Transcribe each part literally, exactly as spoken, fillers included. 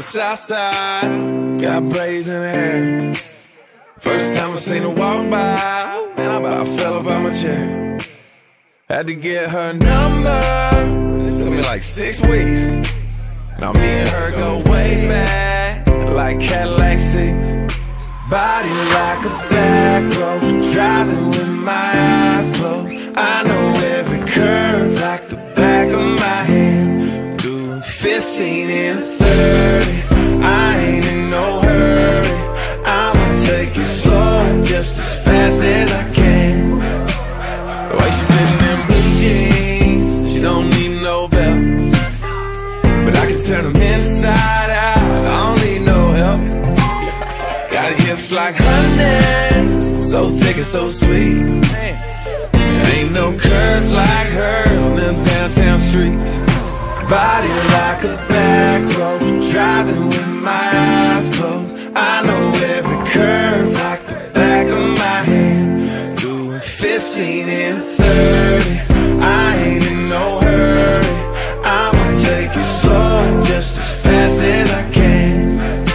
the south side, got braids in her hair. First time I seen her walk by, man, I about fell up out my chair. Had to get her number, it took me like six weeks. Now me and her go way back, like Cadillac seats. Body like a back road, driving with my eyes closed. I know every curve like the back of my hand. Doing fifteen and thirty, I ain't in no hurry. I'ma take it slow, just as fast as I can. The way she fits in them blue jeans, she don't need no belt, but I can turn them inside out, I don't need no help. Got hips like honey, so thick and so sweet. There ain't no curves like hers on them downtown streets. Body like a back road, driving with my eyes closed. I know every curve like the back of my hand. Doing fifteen and thirty, I ain't in no hurry. I'ma take it slow, just as fast as I can.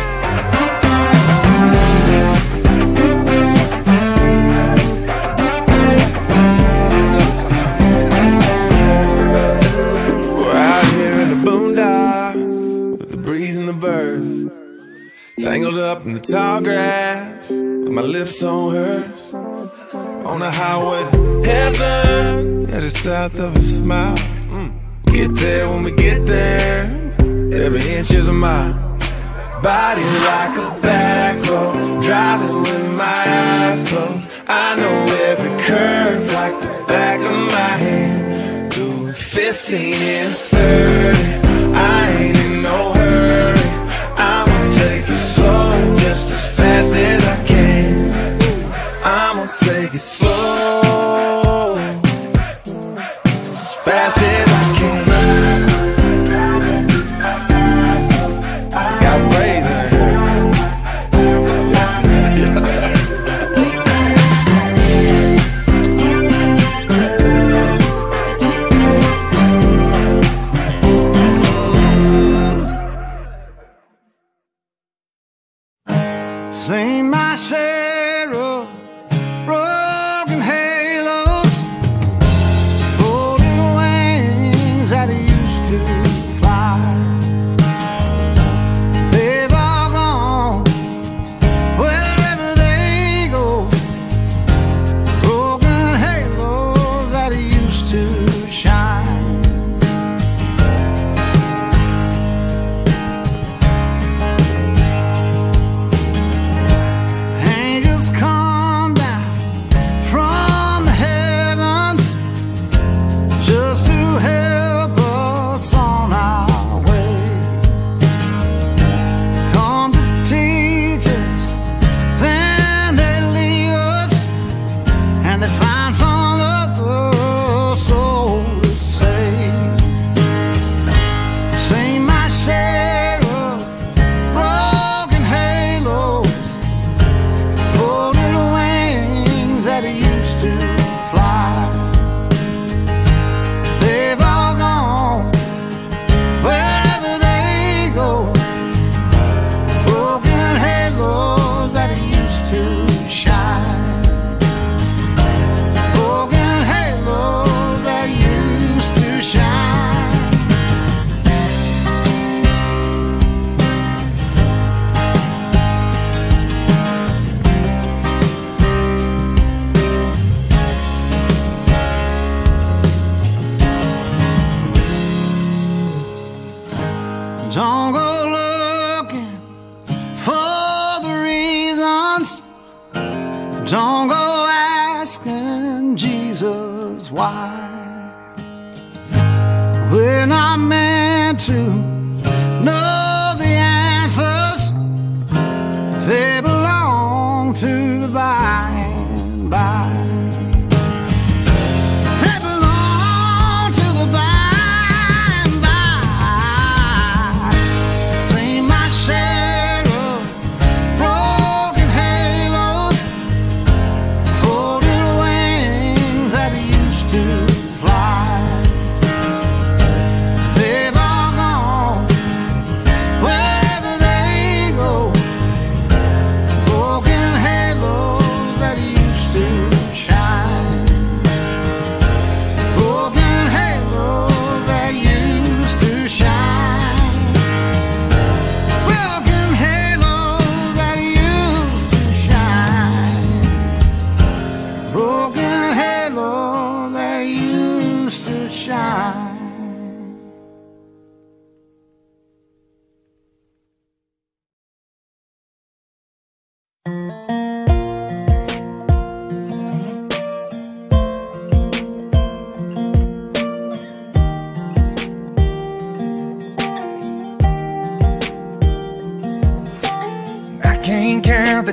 Tangled up in the tall grass, with my lips on hers. On the highway to heaven, at the south of a smile. mm. Get there when we get there, every inch is a mile. Body like a back road, driving with my eyes closed. I know every curve like the back of my hand. Doing fifteen and thirty, I ain't in no hurry. I'ma take it slow, just as fast as I can. I'ma take it slow, just as fast as I can. Got braids in her. Seen my share of broken halos, folding wings that used to fly. They've all gone wherever they go, broken halos that used to shine. Don't go looking for the reasons, don't go asking Jesus why. We're not meant to know the answers, they belong to the by and by. They've all gone wherever they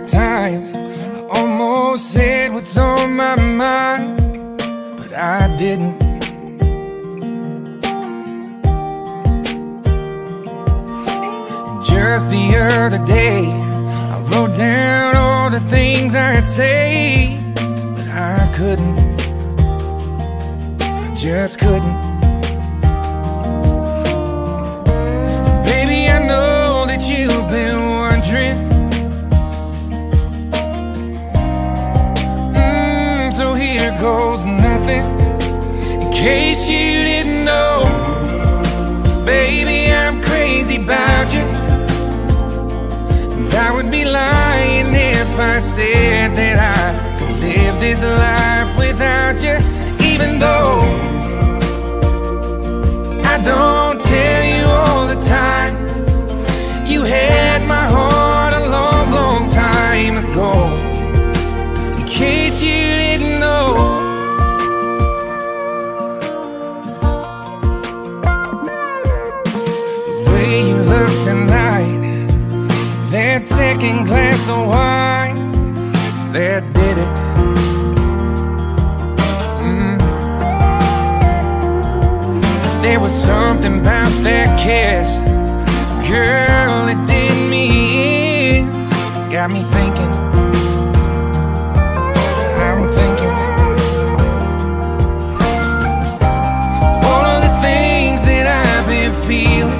times I almost said what's on my mind, but I didn't. And just the other day I wrote down all the things I'd say, but I couldn't. I just couldn't. Baby, I know that you've been wondering. Mm, so here goes nothing. In case you didn't know, baby, I'm crazy about you. And I would be lying if I said that I could live this life without you. Even though I don't tell you all the time, you had my heart a long, long time ago. In case you didn't know, the way you look tonight, that second glass of wine, that did it. Mm. There was something about that kiss, girl, it did me in. Got me thinking, I'm thinking all of the things that I've been feeling.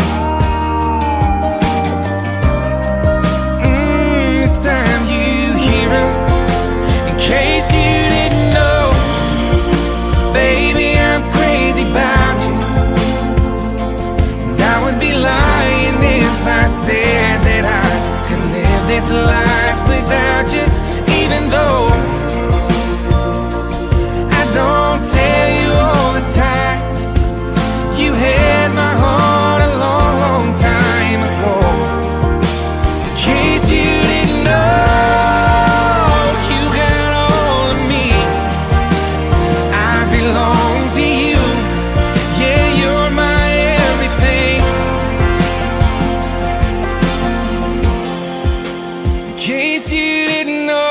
Mm, it's time you hear them. In case you didn't know, baby, I'm crazy about you. And I would be lying if I said that I could live this life without you. Even though I don't tell you all the time, you had my heart a long, long time ago. In case you didn't know, you got all of me. I belong to you. Yeah, you're my everything. In case you didn't know,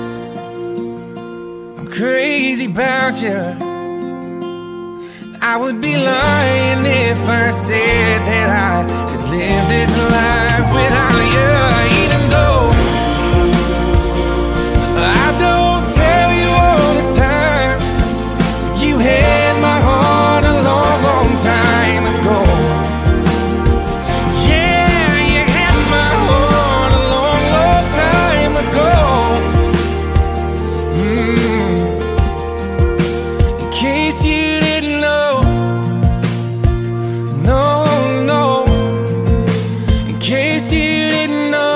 I'm crazy about you. I would be lying if I said that I could live this life without you. Even though I don't tell you all the time, you had my heart a long, long time ago. Yeah, you had my heart a long, long time ago. Mm. In case you didn't know, no, no. In case you didn't know.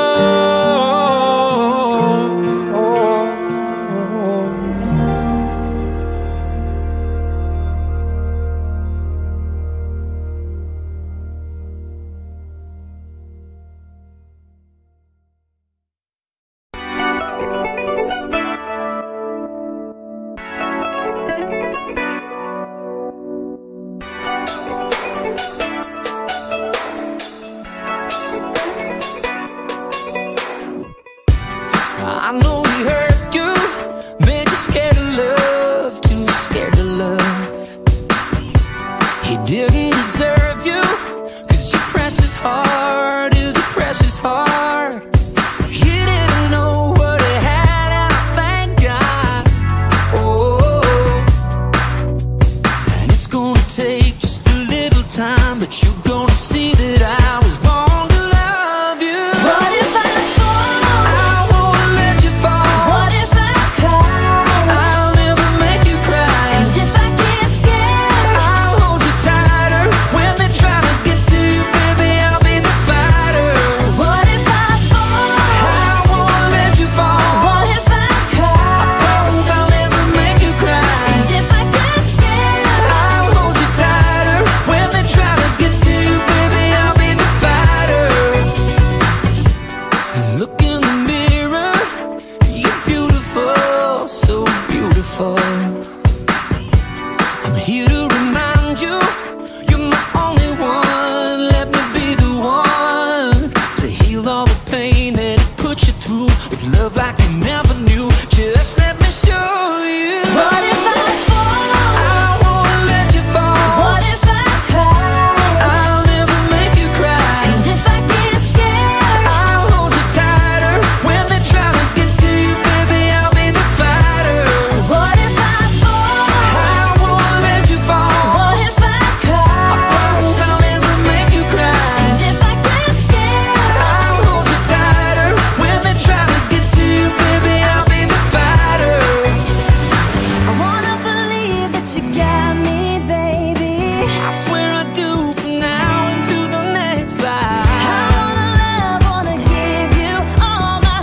I know he hurt you, made you scared of love, too scared to love. He didn't deserve you, cause your precious heart is a precious heart. He didn't know what he had, and thank God. Oh, and it's gonna take just a little time, but you're gonna see that I was born to love you. What if I fall? I won't let you fall. What if I cry? I'll never make you cry. And if I get scared? I'll hold you tighter. When they try to get to you, baby, I'll be the fighter. What if I fall? I won't let you fall. What if I cry? I promise I'll never make you cry. And if I get scared? I'll hold you tighter. When they try to get to you, baby, I'll be the fighter. Look in the mirror, you're beautiful, so beautiful. I'm here to remind you, you're my only one. Let me be the one to heal all the pain that it put you through. With avenue. Just let me show you. What if I fall? I won't let you fall. What if I cry? I'll never make you cry. And if I get scared? I'll hold you tighter. When they try to get to you, baby, I'll be the fighter. What if I fall? I won't let you fall. What if I cry? I promise I'll never make you cry. And if I get scared? I'll hold you tighter. When they try to get to you, baby, I'll be the fighter. I wanna believe that you got me, baby. I swear I do, from now into the next I life. wanna love, wanna give you all my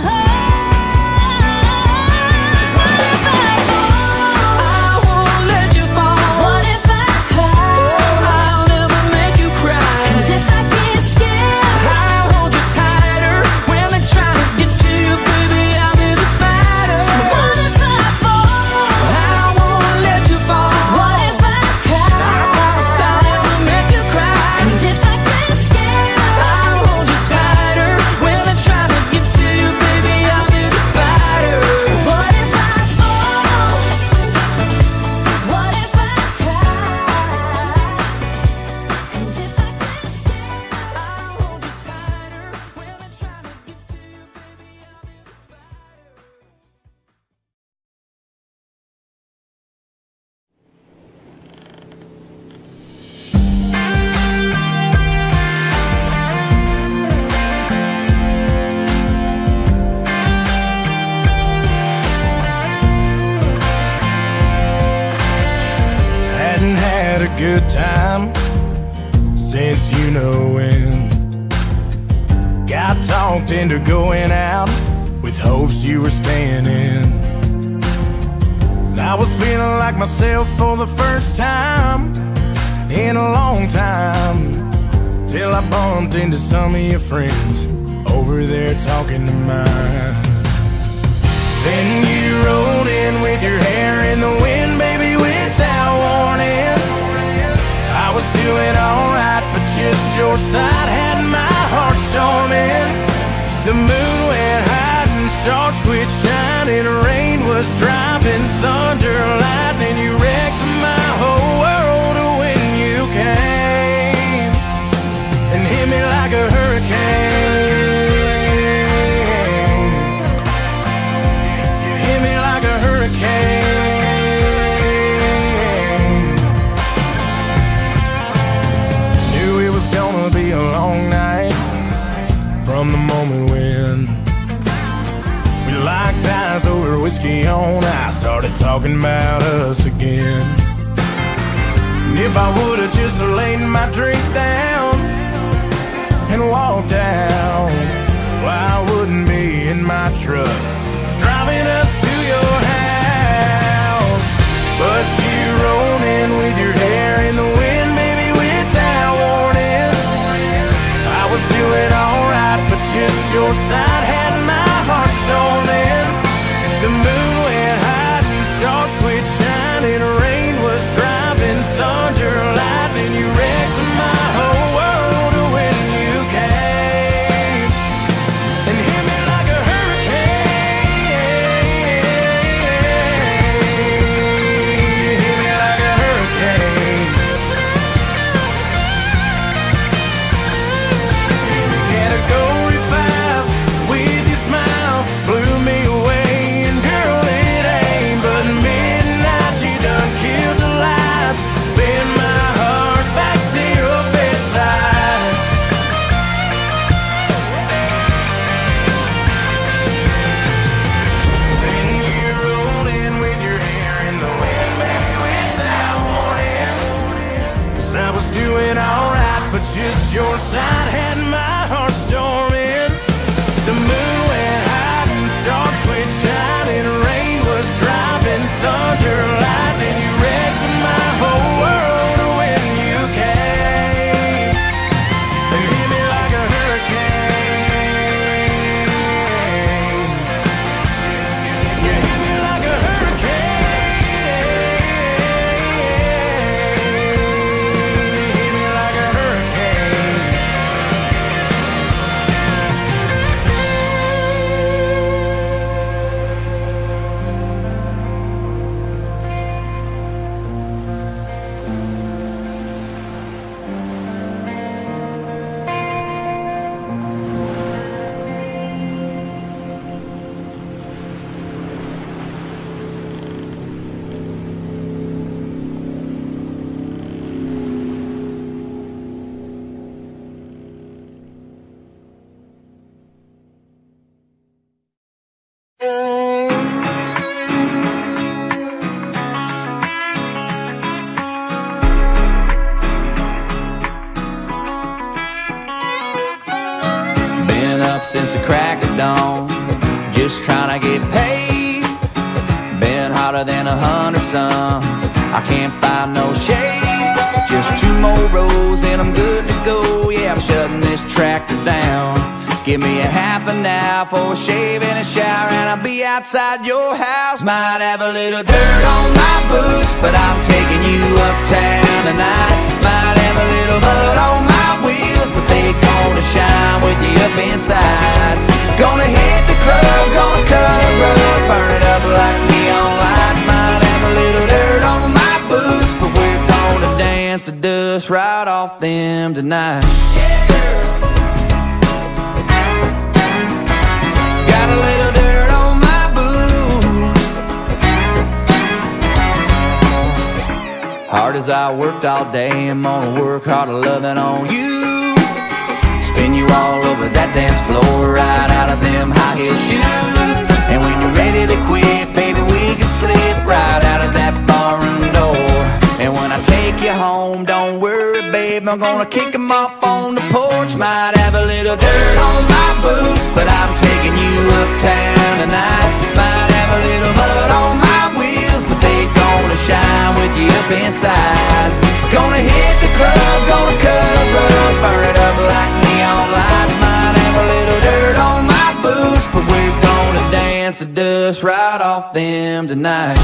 heart. What if I fall? I won't let you fall. What if I cry? I'll never make you cry. And if I get scared? I'll hold you tighter. When they try to get to you, baby, I'll be the fighter. What if I fall? I won't let you fall. What if I I promise cry? I'll never make you cry. And if I get scared? I'll hold you tighter. When they try to get to you, baby, I'll be the fighter. What if I fall? What if I cry? And if I get scared? I'll hold you tighter. When they try to get to you, baby, I'll be the fighter. Hadn't had a good time since you know when. Got talked into going out with hopes you were staying in. I was feeling like myself for the first time in a long time, till I bumped into some of your friends over there talking to mine. Then you rolled in with your hair in the wind, baby, without warning. I was doing alright, but just your side had my heart storming. The moon went hiding, stars quit shining, rain was dropping, thunder, lightning. You wrecked my whole world when you came and hit me like a hurricane. You hit me like a hurricane. Knew it was gonna be a long night from the moment when we locked eyes over whiskey on ice, started talking about us again. And if I would've just laid my drink down and walked out, well, I wouldn't be in my truck driving us to your house. But you rolled in with your hair in the wind, baby, without warning. I was doing alright, but just your side had my heart storming. The moon went hiding, stars quit shining, rain was dropping, thunder, lightning. You wrecked my whole world when you came and hit me like a hurricane. Hit me like a hurricane. Category five, we hotter than a hundred suns. I can't find no shade, just two more rows and I'm good to go. Yeah, I'm shutting this tractor down. Give me a half an hour for a shave and a shower, and I'll be outside your house. Might have a little dirt on my boots, but I'm taking you uptown tonight. Might have a little mud on my wheels, but they gonna shine with you up inside. Gonna hit the club, gonna cut a rug, burn it up like neon lights. Might have a little dirt on my boots, but we're gonna dance the dust right off them tonight. Got a little dirt on my boots. Hard as I worked all day, I'm gonna work harder loving on you. Spin you all over that dance floor, right out of them high heel shoes. And when you're ready to quit, baby, we can slip right out of that barroom door. And when I take you home, don't worry, babe, I'm gonna kick them off on the porch. Might have a little dirt on my boots, but I'm taking you uptown tonight. Might have a little mud on my wheels, but they gonna shine with you up inside. Gonna hit the club, gonna cut a rug, burn it up like neon lights. Might have a little dirt on my boots, but we're gonna dance the dust right off them tonight.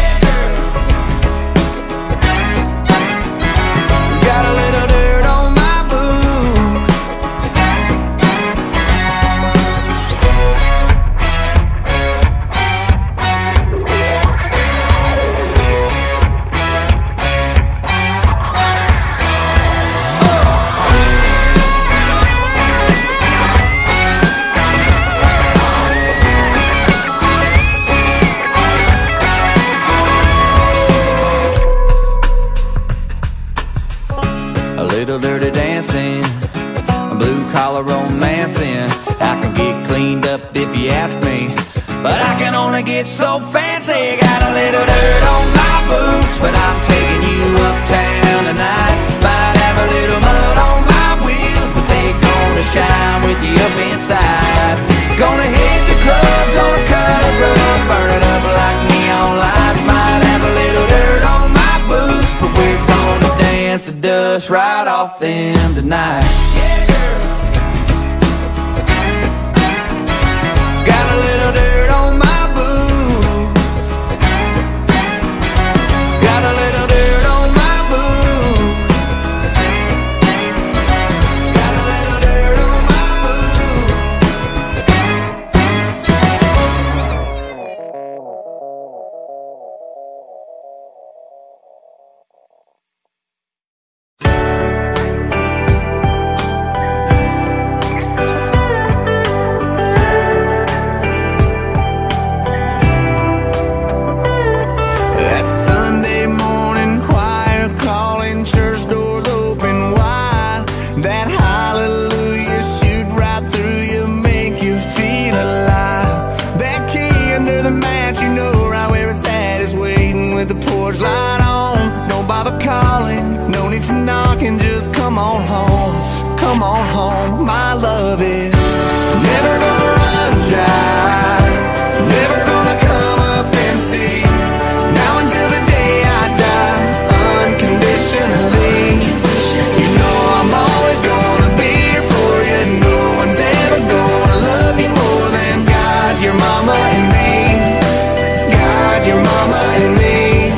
Got a little dirt on my boots. Little dirty dancing, blue collar romancing. I can get cleaned up if you ask me, but I can only get so fancy. Got a little dirt on my boots, but I'm taking you uptown tonight. Might have a little mud on my wheels, but they gonna shine with you up inside. Gonna hit the club, gonna cut a rug, burn it up like neon lights. Might have a little dirt on my boots, but we're gonna dance the dust right off them tonight. Got a little dirt on my boots. Got a little dirt on my boots. Got a little dirt on my boots. Light on, don't bother calling, no need for knocking, just come on home, come on home. My love is never gonna run dry, never gonna come up empty, now until the day I die, unconditionally. You know I'm always gonna be here for you, no one's ever gonna love you more than God, your mama and me, God, your mama and me.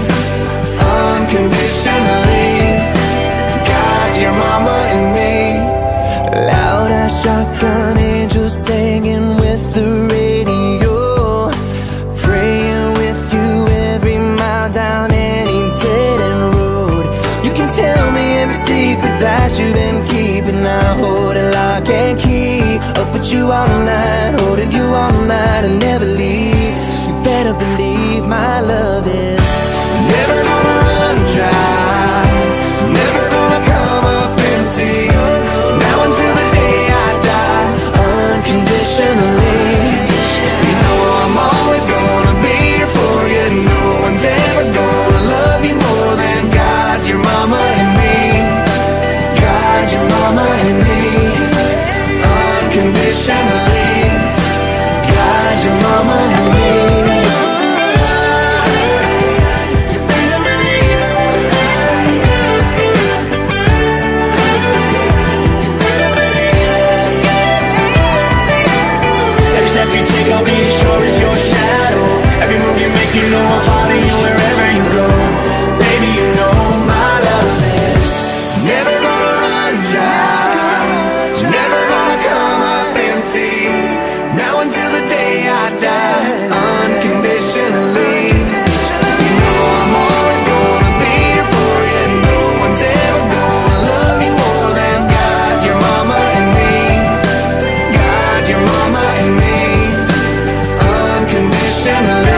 Unconditionally, God, your mama and me. Loud as shotgun angels singing with the radio, praying with you every mile down any dead end road. You can tell me every secret that you've been keeping. I hold it lock and key, up with you all night, holding you all night and never leave. You better believe my love is never gonna run dry, never gonna come up empty, now until the day I die, unconditionally. You know I'm always gonna be here for you, no one's ever gonna love you more than God, your mama and me, God, your mama and me, unconditionally, God, your mama and me. know I'll follow you wherever you go. Baby, you know my love is never gonna run dry, never gonna come up empty. Now until the day I die, unconditionally. You know I'm always gonna be here for you. No one's ever gonna love you more than God, your mama and me. God, your mama and me. Unconditionally.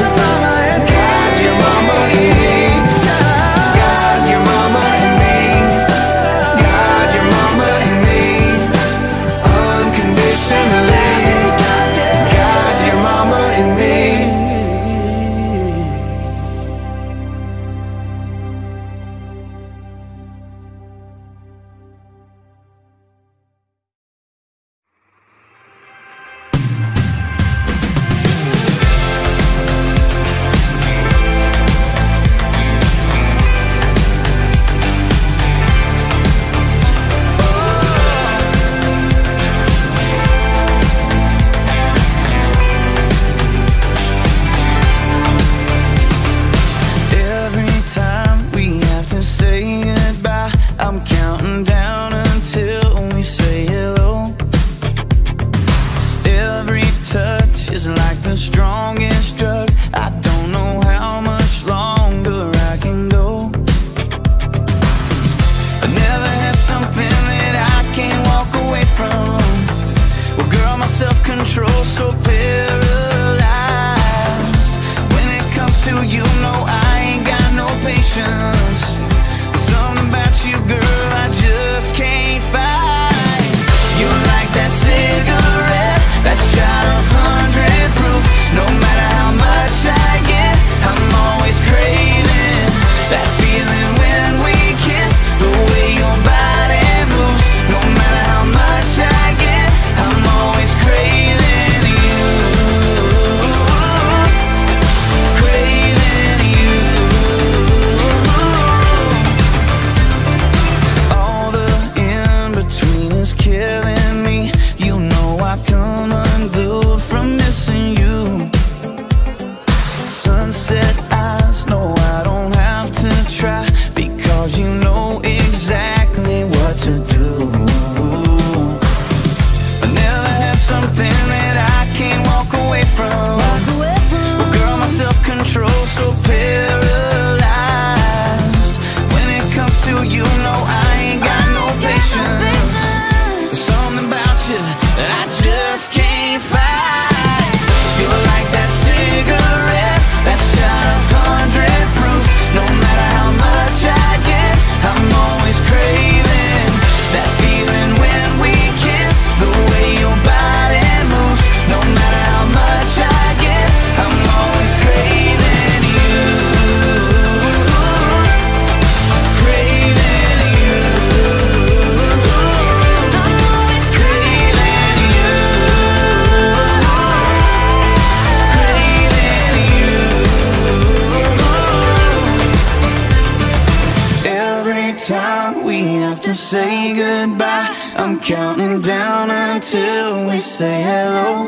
Say goodbye, I'm counting down until we say hello.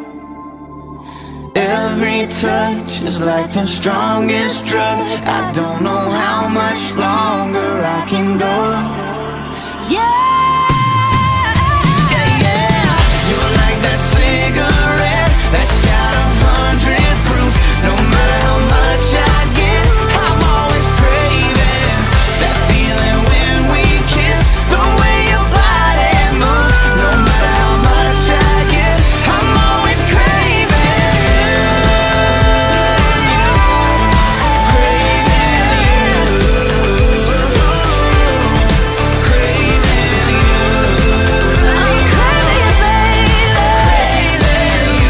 Every touch is like the strongest drug. I don't know how much longer I can go. Yeah. That shot of hundred proof. No matter how much I get, I'm always craving that feeling when we kiss. The way your body moves. No matter how much I get, I'm always craving you. Craving you. Craving you. I'm craving you, baby.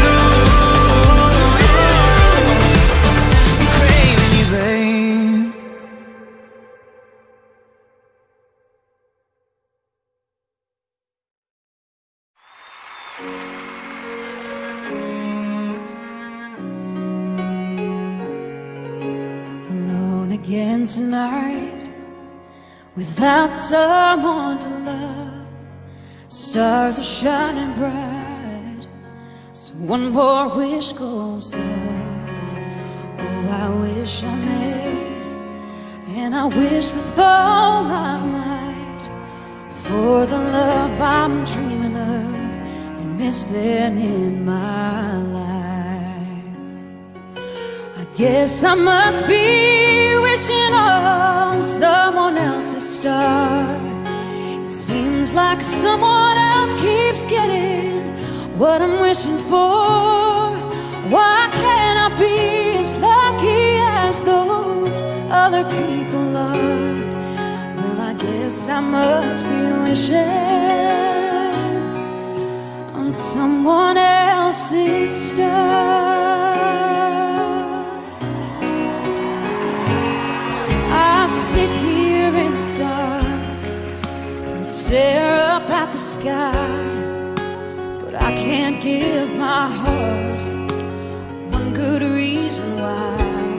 Alone again tonight, without someone to love. Stars are shining bright, so one more wish goes up. Oh, I wish I may, and I wish with all my might for the love I'm dreaming of and missing in my life. I guess I must be wishing on someone else's star. It seems like someone else keeps getting what I'm wishing for. Why can't I be as lucky as those other people are? Well, I guess I must be wishing on someone else's star. I sit here in the dark and stare up at the sky, but I can't give my heart one good reason why.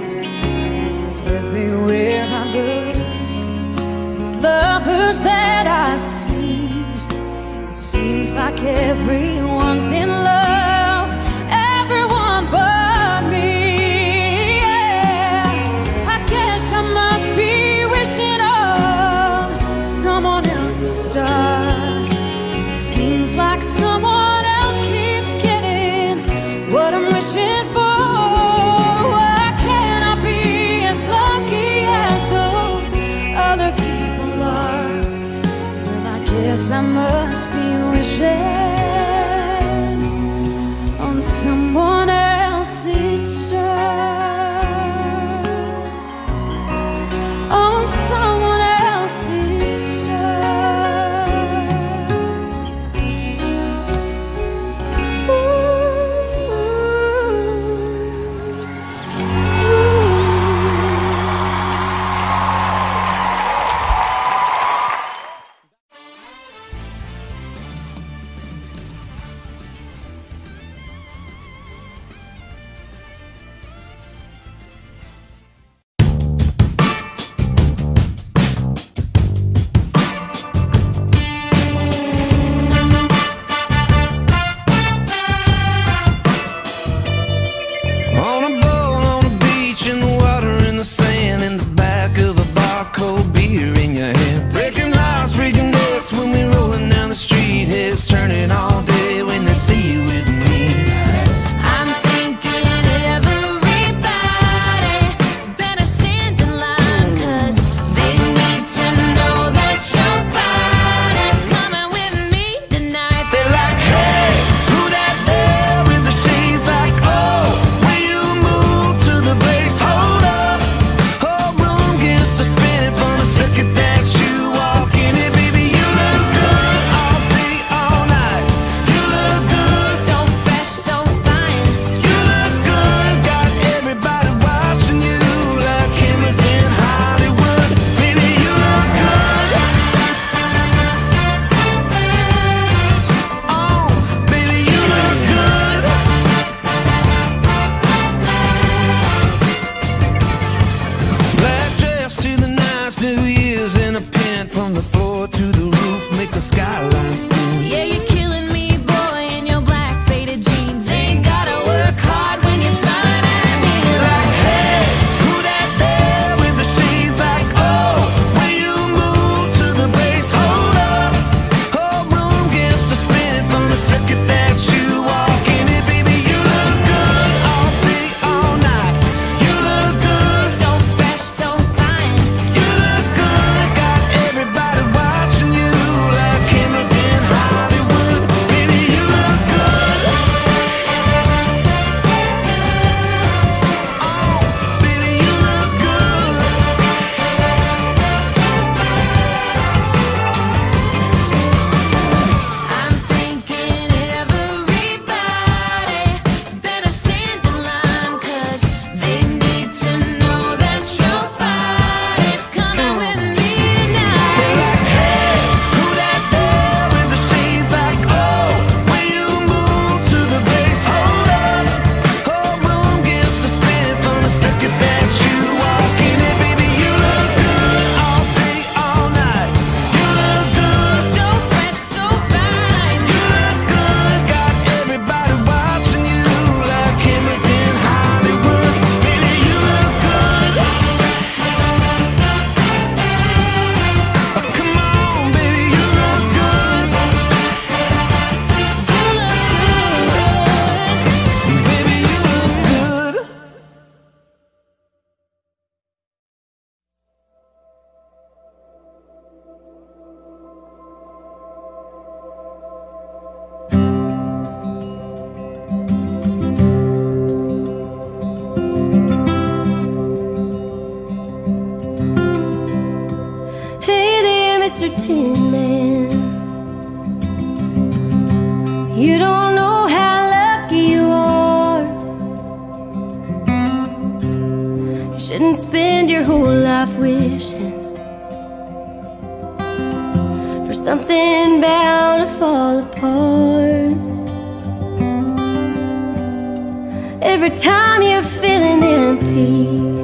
Everywhere I look, it's lovers that I see. It seems like everyone's in love, everyone but me. Yeah, I guess I must be wishing on someone else's star. It seems like someone else keeps getting what I'm wishing for. Why can't I be as lucky as those other people are? Well, I guess I must be wishing Shouldn't spend your whole life wishing for something bound to fall apart. Every time you're feeling empty,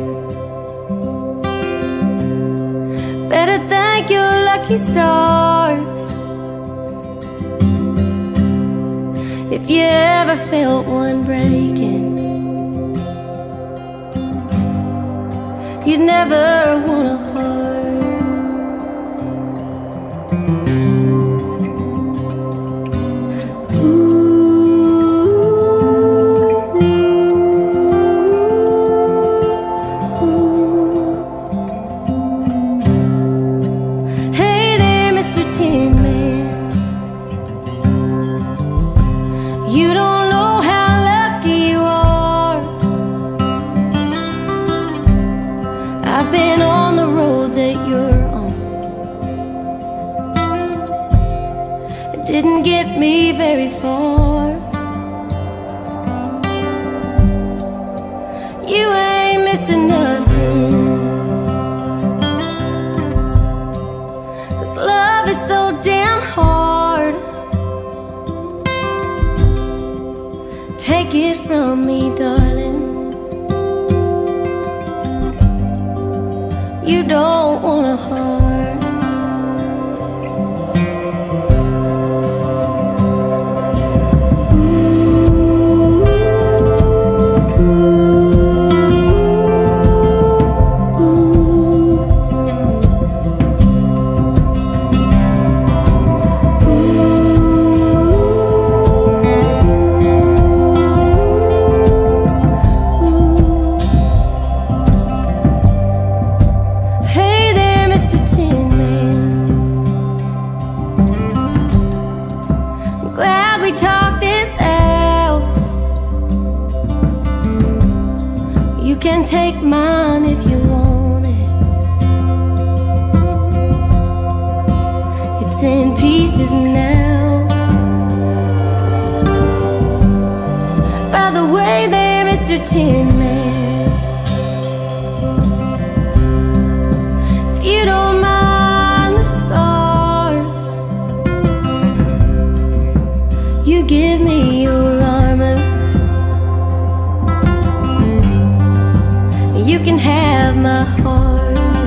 better thank your lucky stars. If you ever felt one breaking, you'd never want a heart. I've been on the road that you're on. It didn't get me very far. You ain't missing nothing, 'cause love is so damn hard. Take it from me, darling, you don't want a heart. You can take mine if you want it. It's in pieces now. By the way there, Mister Tin Man, if you don't mind the scars, you give me your armor. You can have my heart.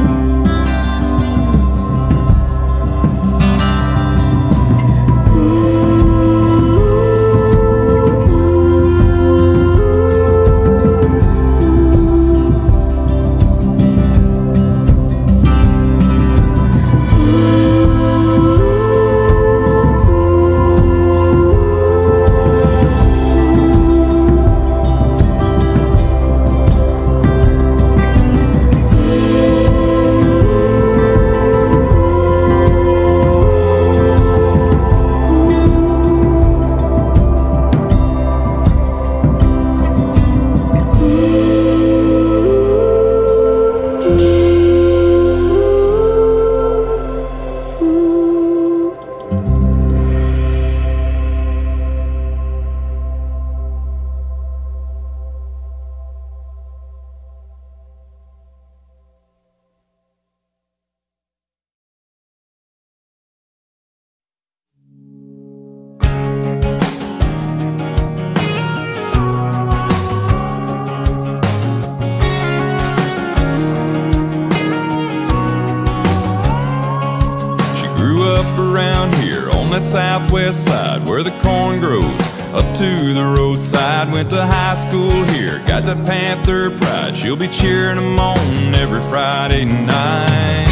Southwest side where the corn grows, up to the roadside. Went to high school here, got the Panther pride. She'll be cheering them on every Friday night.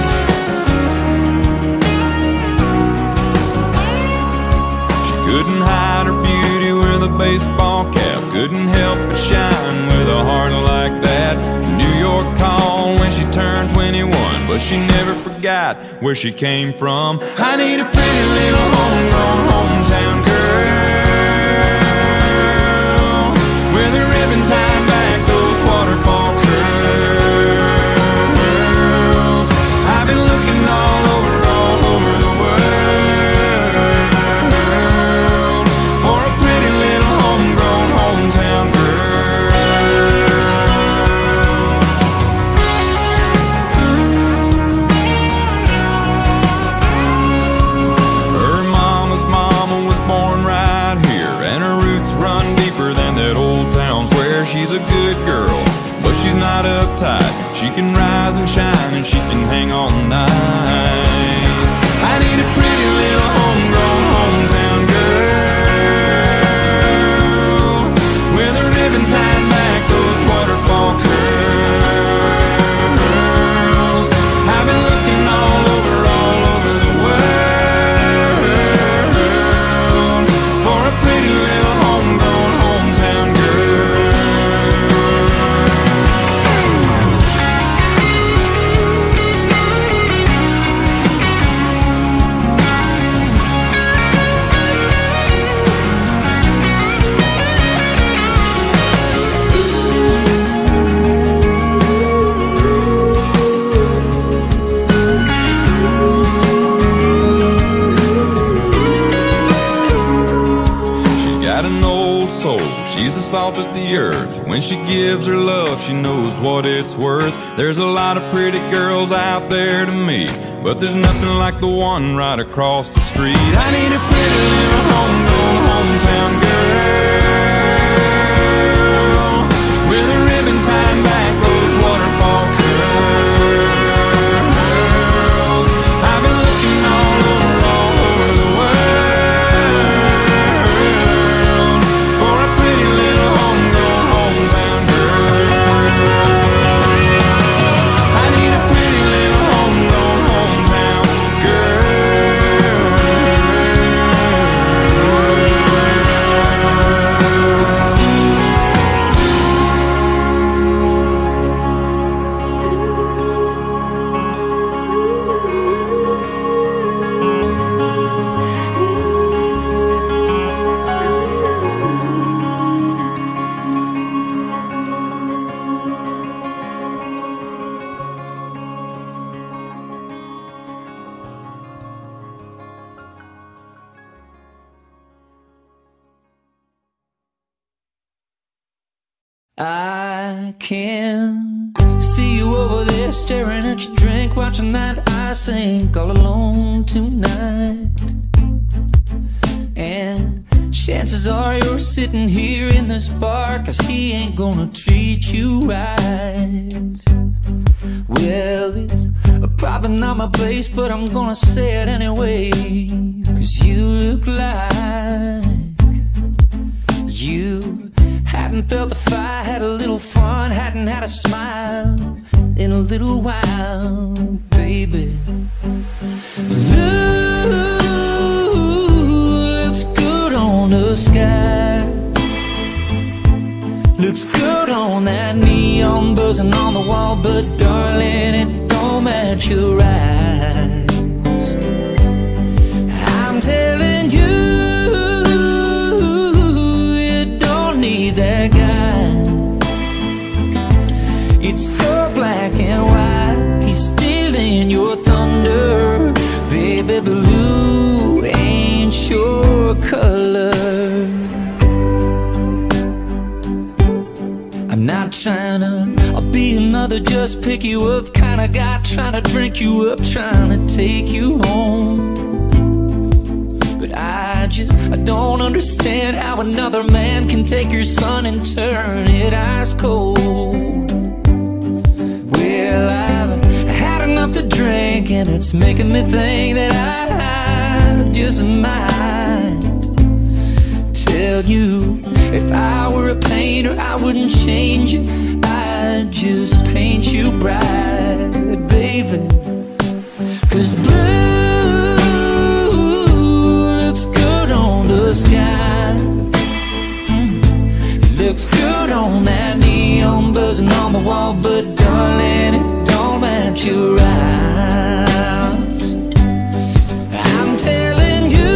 She couldn't hide her beauty with a baseball cap, couldn't help but shine with a heart like that. New York called when she turned twenty-one, but she never forgot where she came from. I need a pretty little homegrown hometown girl with a ribbon tied back, those waterfall curls. I've been looking all over, all over the world for a pretty little homegrown hometown girl. She can rise and shine and she can hang all night. I need a pretty little homegrown hometown girl with a ribbon tied back those waterfall curls. I've been looking all over, all over the world for a pretty little homegrown hometown girl. She's the salt of the earth. When she gives her love, she knows what it's worth. There's a lot of pretty girls out there to meet, but there's nothing like the one right across the street. I need a pretty little homegrown hometown girl with a ribbon tied back those waterfall curls. I've been looking all over, all over the world for a pretty little homegrown hometown girl. I need a pretty little homegrown hometown I can see you over there staring at your drink, watching that ice sink all alone tonight. And chances are you're sitting here in this bar 'cause he ain't gonna treat you right. Well, it's probably not my place, but I'm gonna say it anyway, 'cause you look like you hadn't felt the fire, had a little fun, hadn't had a smile in a little while, baby. Looks good on the sky, looks good on that neon buzzing on the wall, but darling, it don't match your eyes. I'm telling you, that guy, it's so black and white, he's stealing your thunder, baby. Blue ain't your color. I'm not trying to I'll be another just pick you up kind of guy, trying to drink you up, trying to take you home. But I just, I don't understand how another man can take your sun and turn it ice cold. Well, I've had enough to drink and it's making me think that I just might tell you, if I were a painter, I wouldn't change you, I'd just paint you bright, baby. 'Cause blue the sky, mm. It looks good on that neon buzzing on the wall, but darling, it don't match your eyes. I'm telling you,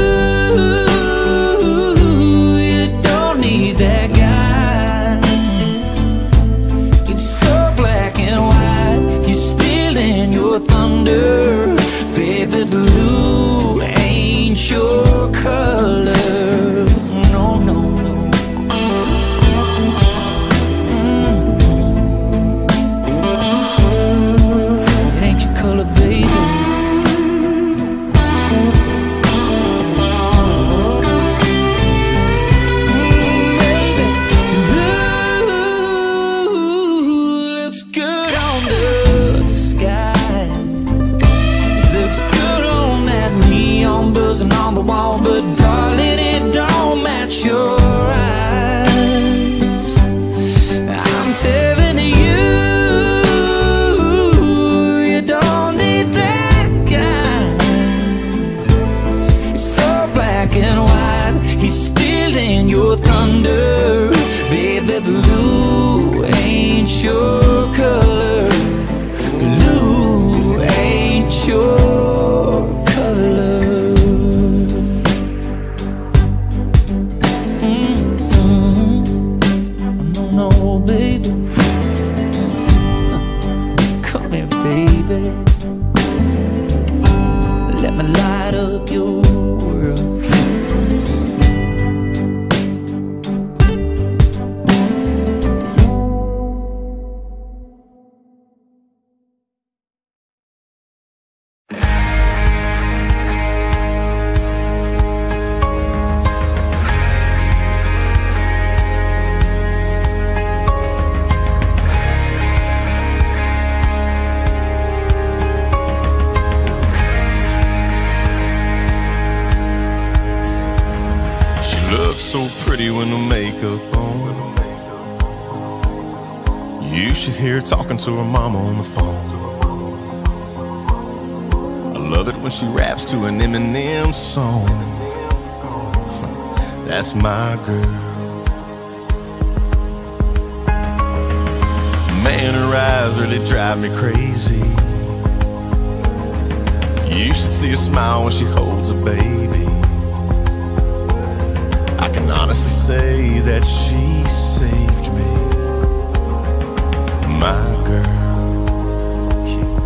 you don't need that guy. It's so black and white, he's stealing your thunder, baby. Blue ain't your color. No, no, no. Mm. It ain't your color, baby. wall, but darling, it don't match your eyes. I'm telling you, you don't need that guy. It's so black and white, he's stealing your thunder. Baby, blue ain't your color. Blue ain't your color. Mm-hmm. No, no, baby. Come here, baby. Let me light up your world. So pretty when the makeup on. You should hear her talking to her mama on the phone. I love it when she raps to an Eminem song. That's my girl. Man, her eyes really drive me crazy. You should see her smile when she holds a baby. I can honestly say that she saved me. My girl. Yeah,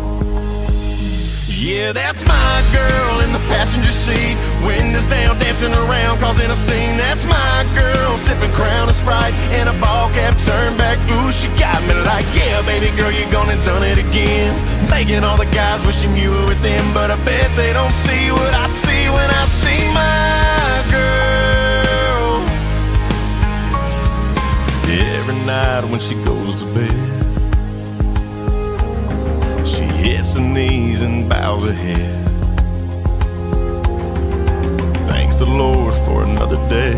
yeah, that's my girl in the passenger seat. Windows down, dancing around, causing a scene. That's my girl, sipping Crown and Sprite and a ball cap turned back. Ooh, she got me like, yeah, baby girl, you gone and done it again. Making all the guys wishing you were with them, but I bet they don't see what I see when I see my girl. Every night when she goes to bed, she hits her knees and bows her head. Thanks the Lord for another day.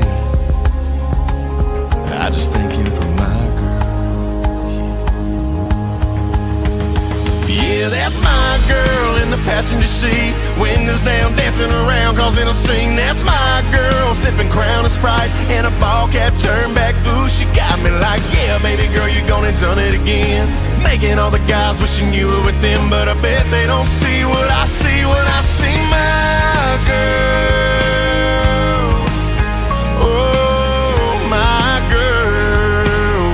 I just thank Him for my girl. Yeah, that's my girl in the passenger seat. Windows down, dancing around, causing a scene. That's my girl, sipping Crown and Sprite and a ball cap turned back. Ooh, she got me like, yeah, baby girl, you gone and done it again. Making all the guys wishing you were with them, but I bet they don't see what I see when I see my girl. Oh, my girl.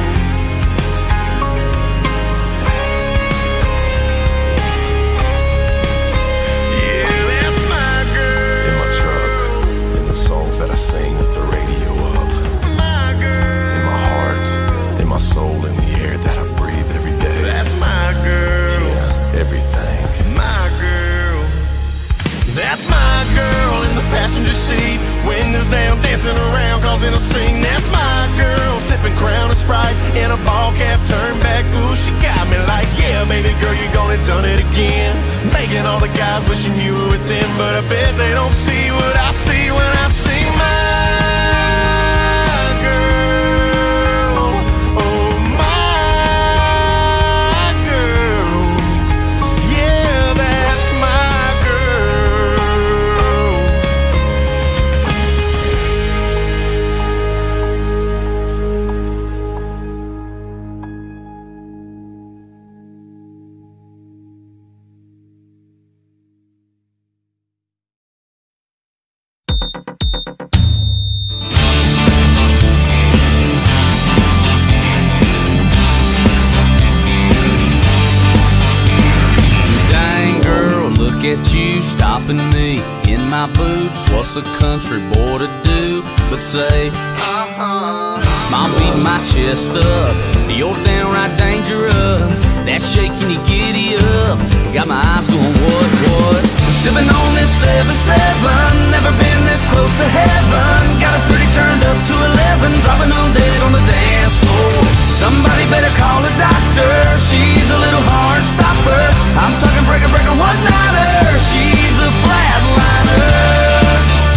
Yeah, that's my girl. In my truck, in the songs that I sing with the radio up. My girl. In my heart, in my soul, in the air that I breathe every day. That's my girl. Yeah, everything. My girl. That's my girl in the passenger seat. Windows down, dancing around, causing a scene. That's my girl, sipping Crown and Sprite in a ball cap turned back. Ooh, she got me like, yeah, baby girl, you gone and done it again. Making all the guys wishing you were with them, but I bet they don't see what I see when I see my girl. Oh, my girl. Yeah, that's my girl. Dang girl, look at you stopping me in my boots. What's a country boy to do but say, uh-huh? Smile beating my chest up, you're downright dangerous. That shaking you giddy up, got my eyes going what, what? Sipping on this seven seven, never been this close to heaven. Got it pretty turned up to eleven, dropping on dead on the dance floor. Somebody better call a doctor, she's a little hard stopper. I'm talking breaker, breaker, one-nighter, she's a flatliner.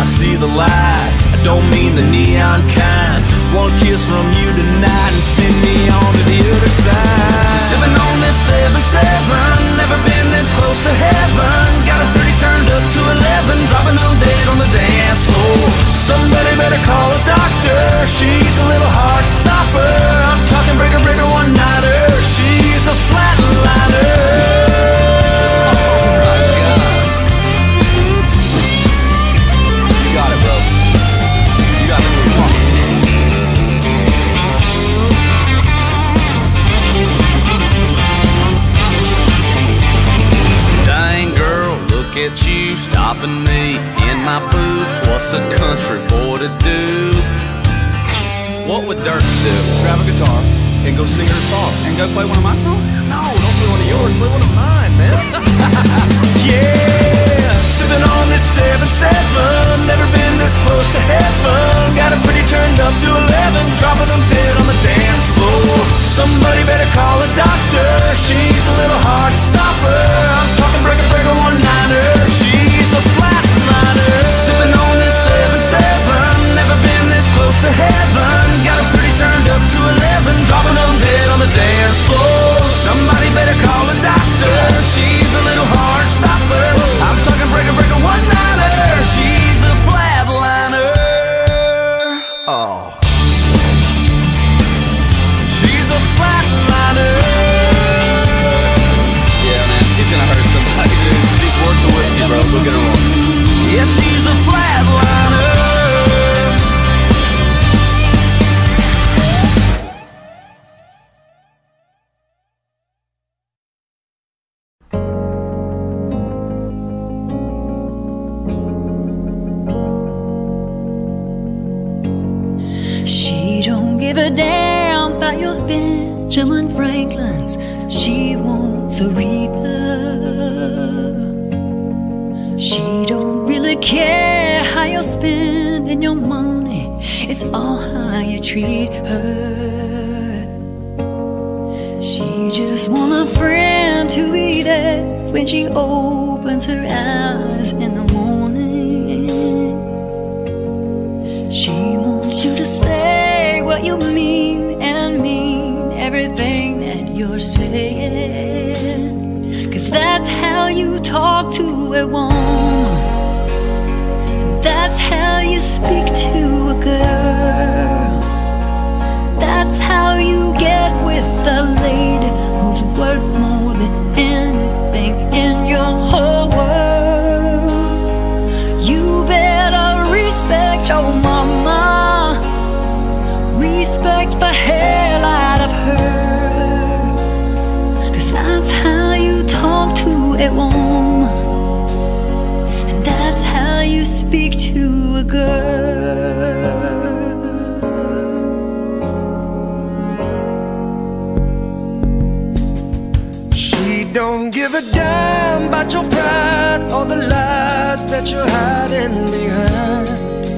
I see the light. I don't mean the neon kind. One kiss from you tonight and send me on to the other side. Sipping on this seven seven, never been this close to heaven. Got a thirty turned up to eleven, dropping them dead on the dance floor. Somebody better call a doctor, she's a little heart stopper. I'm talking breaker, breaker, one-nighter. She's a flatliner. At you stopping me in my boots. What's a country boy to do? What would Dirks do? Grab a guitar and go sing her a song. And go play one of my songs? No, don't play one of yours, play one of mine, man. Yeah, sipping on this seven seven, never been this close to heaven. Got a pretty turned up to eleven, dropping them dead on the dance floor. Somebody better call a doctor, she's a little heart stopper. I'm talking breaker, breaker, one-niner. She's a flatliner. Sipping on this seven seven, never been this close to heaven. Got a pretty turned up to eleven, dropping them dead on the dance floor. Somebody better call a doctor, she's a little heart stopper. I'm talking breaker, breaker, one-niner. She's a flatliner. Oh, she's a flatliner. Yeah, man, she's gonna hurt somebody, dude. She's worth the whiskey, bro. Go get her on. Yeah, she's a flatliner. She don't give a damn about your Benjamin Franklin's. She wants Aretha. She don't really care how you're spending your money. It's all how you treat her. She just want a friend to be there when she opens her eyes in the morning. She wants you to say what you mean and mean everything that you're saying, 'cause that's how you talk to a woman. That's how you speak to a girl. That's how you get with a lady who's worth more than anything in your whole world. You better respect your mama. Respect the hell out of her, 'cause that's how you talk to a woman. And that's how you speak to a girl. She don't give a damn about your pride or the lies that you're hiding behind.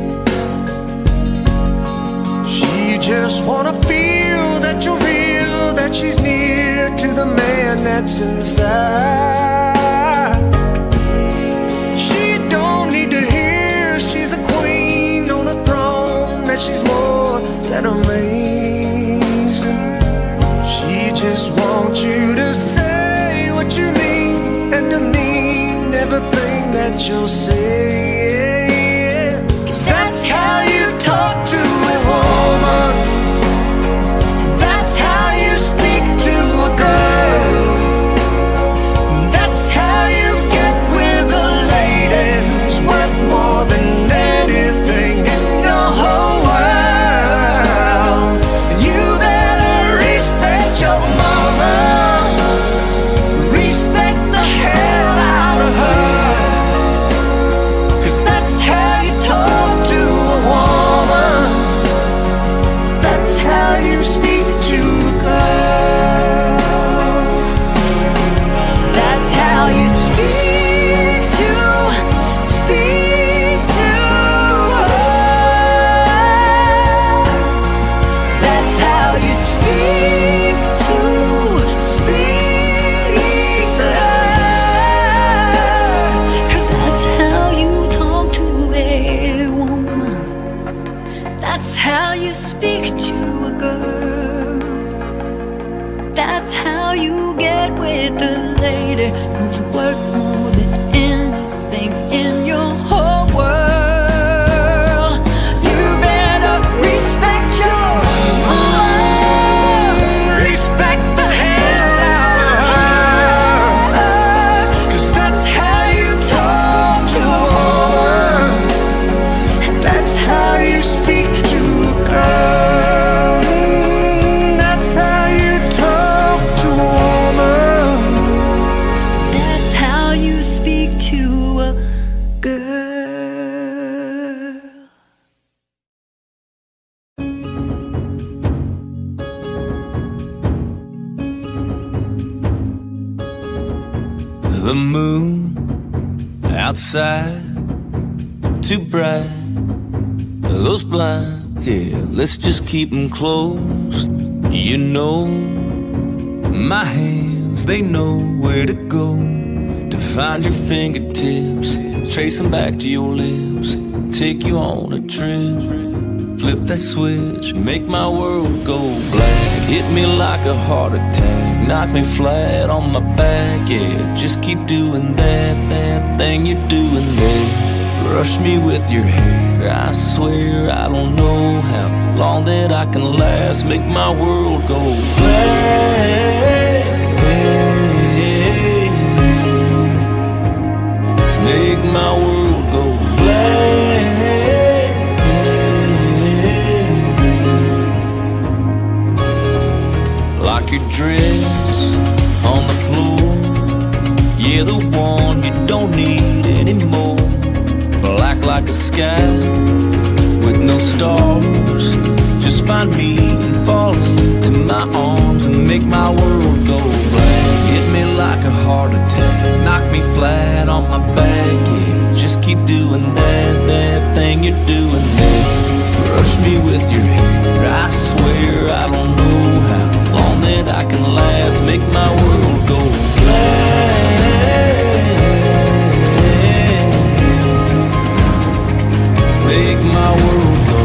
She just wanna feel that you're real, that she's near to the man that's inside. She don't need to hear she's a queen on a throne, that she's more than amazing. She just wants you to say what you mean and to mean everything that you'll say. 'Cause that's how you talk to a woman. That's how you speak to a girl. That's how you get with a lady who's worth more than anything in your whole world. You better respect your mama. Respect the hell out of her, 'cause with the lady who's worth more than anything in your whole world. You better respect your woman, respect the hell out of her, 'cause that's how you talk to a woman, that's how you speak to a girl, that's how you talk to a woman, that's how you speak to a girl. The moon outside, too bright. Those blinds, yeah, let's just keep them closed. You know, my hands, they know where to go to find your fingertips, trace them back to your lips, take you on a trip. Flip that switch, make my world go black. Hit me like a heart attack, knock me flat on my back. Yeah, just keep doing that, that thing you're doing there. Brush me with your hair, I swear I don't know how long that I can last. Make my world go black. Make my world go black. Lock your dress on the floor, yeah, the one you don't need anymore. Black like a sky with no stars. Just find me and fall into my arms and make my world go black. Hit me like a heart attack, knock me flat on my back. Yeah, just keep doing that, that thing you're doing there. Brush me with your hair, I swear I don't know how long that I can last. Make my world go black. Make my world go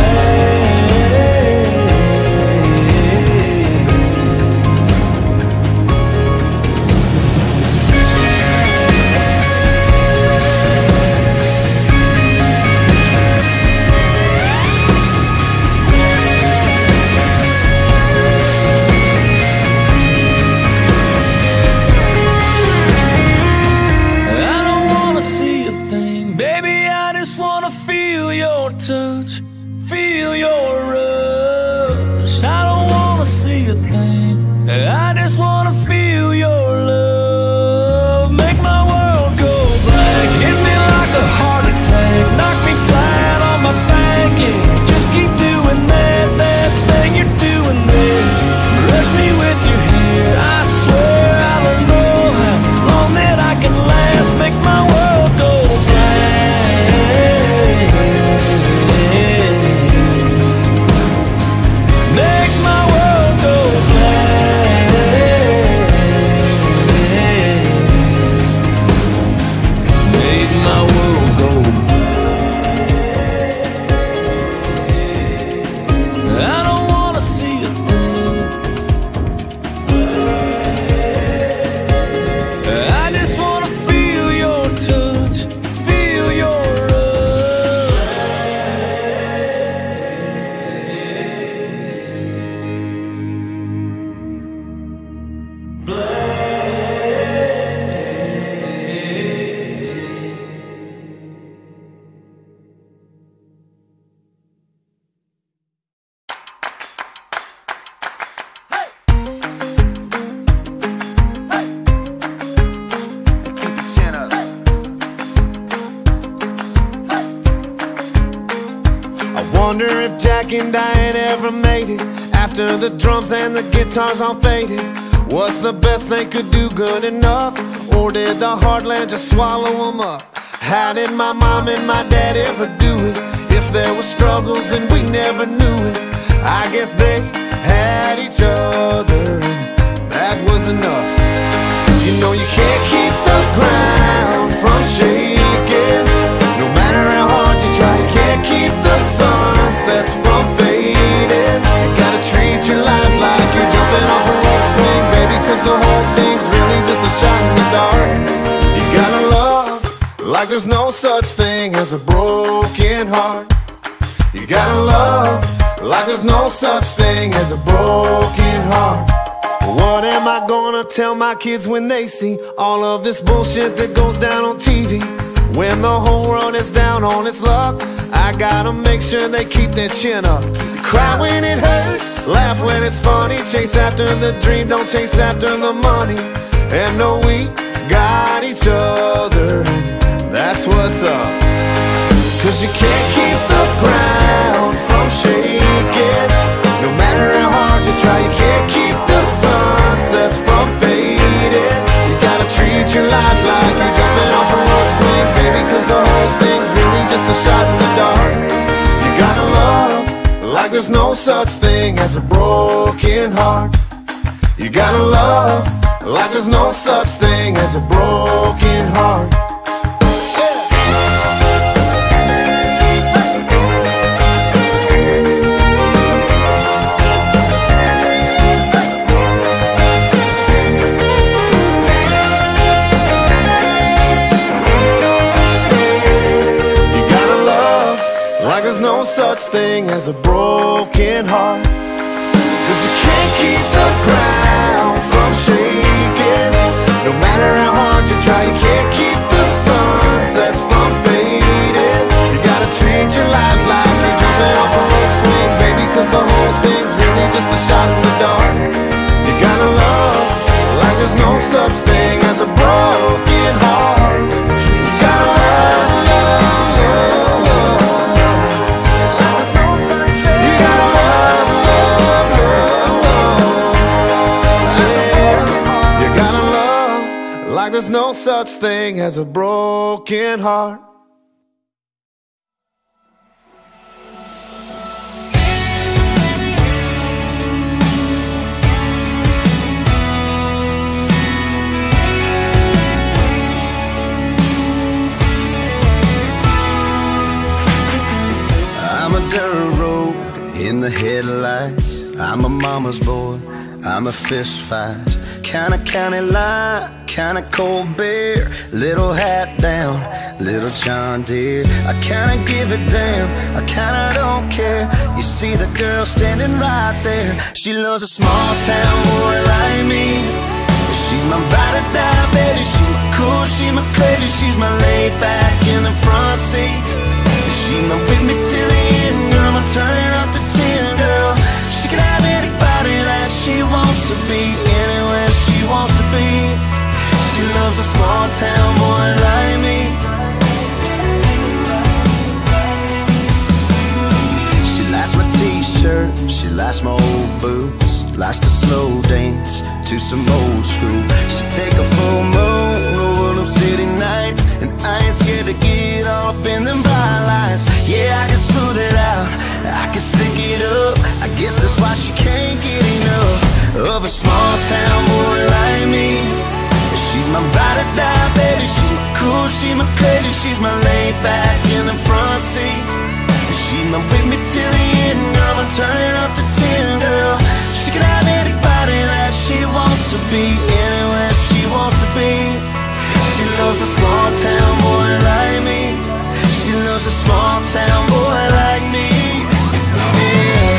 Wonder if Jack and Diane ever made it after the drums and the guitars all faded. What's the best they could do good enough? Or did the heartland just swallow them up? How did my mom and my dad ever do it? If there were struggles and we never knew it, I guess they had each other and that was enough. You know you can't keep the ground from shaking. No matter how hard you try, you can't keep the sunsets from fading. You gotta treat your life like you're jumping off a rope swing, baby, 'cause the whole thing's really there's no such thing as a broken heart. You gotta love like there's no such thing as a broken heart. What am I gonna tell my kids when they see all of this bullshit that goes down on T V? When the whole world is down on its luck, I gotta make sure they keep their chin up. Cry when it hurts, laugh when it's funny. Chase after the dream, don't chase after the money. And know we got each other, that's what's up. Cause you can't keep the ground from shaking. No matter how hard you try, you can't keep the sunsets from fading. You gotta treat your life like you're jumping off a rope swing, baby, cause the whole thing's really just a shot in the dark. You gotta love like there's no such thing as a broken heart. You gotta love like there's no such thing as a broken heart. There's no such thing as a broken heart. Cause you can't keep the ground from shaking. No matter how hard you try, you can't keep the sunsets from fading. You gotta treat your life like you're jumping off a rope swing, baby, cause the whole thing's really just a shot in the dark. You gotta love like there's no such thing as a broken heart. You gotta love, love, love, love. Like there's no such thing as a broken heart. I'm a dirt road in the headlights. I'm a mama's boy, I'm a fist fight. Kinda county line, kinda cold beer. Little hat down, little John Deere. I kinda give a damn, I kinda don't care. You see the girl standing right there. She loves a small town boy like me. She's my ride or die, baby. She's my cool, she's my crazy. She's my laid back in the front seat. She's my with me till the end, girl. I'm turning up the ten, girl. She can have anybody that she wants to be, anywhere she wants to be. She loves a small town boy like me. She likes my t-shirt, she likes my old boots. Likes to slow dance to some old school. She take a full moon over them city nights, and I ain't scared to get all up in them bright lights. Yeah, I can smooth it out, I can stick it up. I guess that's why she can't get enough of a small town boy like me. She's my ride or die, baby. She's my cool, she's my crazy. She's my laid back in the front seat. She's my with me till the end, girl. I'm turning up the ten, girl. She can have anybody that she wants to be, anywhere she wants to be. She loves a small town boy like me. She loves a small town boy like me. Yeah.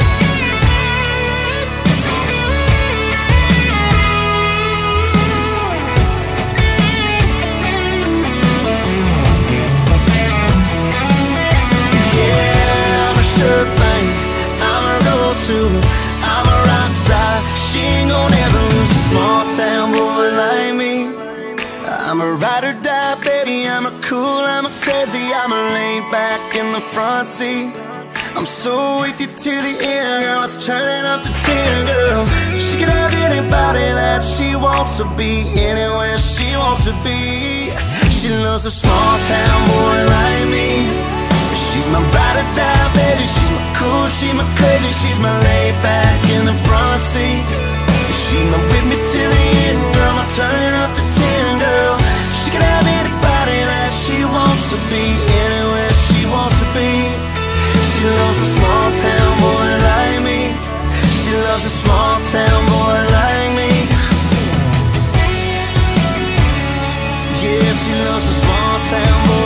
Yeah, I'm a sure thing, I'm a roll too. I'm a rock star, she ain't gon' ever lose a small town boy like me. I'm a ride or die, baby, I'm a cool, I'm a crazy. I'm a laid back in the front seat. I'm so with you to the end, girl. It's turning up the ten, girl. She can have anybody that she wants to be, anywhere she wants to be. She loves a small town boy like me. She's my ride or die, baby. She's my cool, she's my crazy. She's my laid back in the front seat. She's my with me till the end, girl. I'm turning up the ten, girl. She can have anybody that she wants to be, anywhere she wants to be. She loves a small town boy like me. She loves a small town boy like me. Yeah, she loves a small town boy.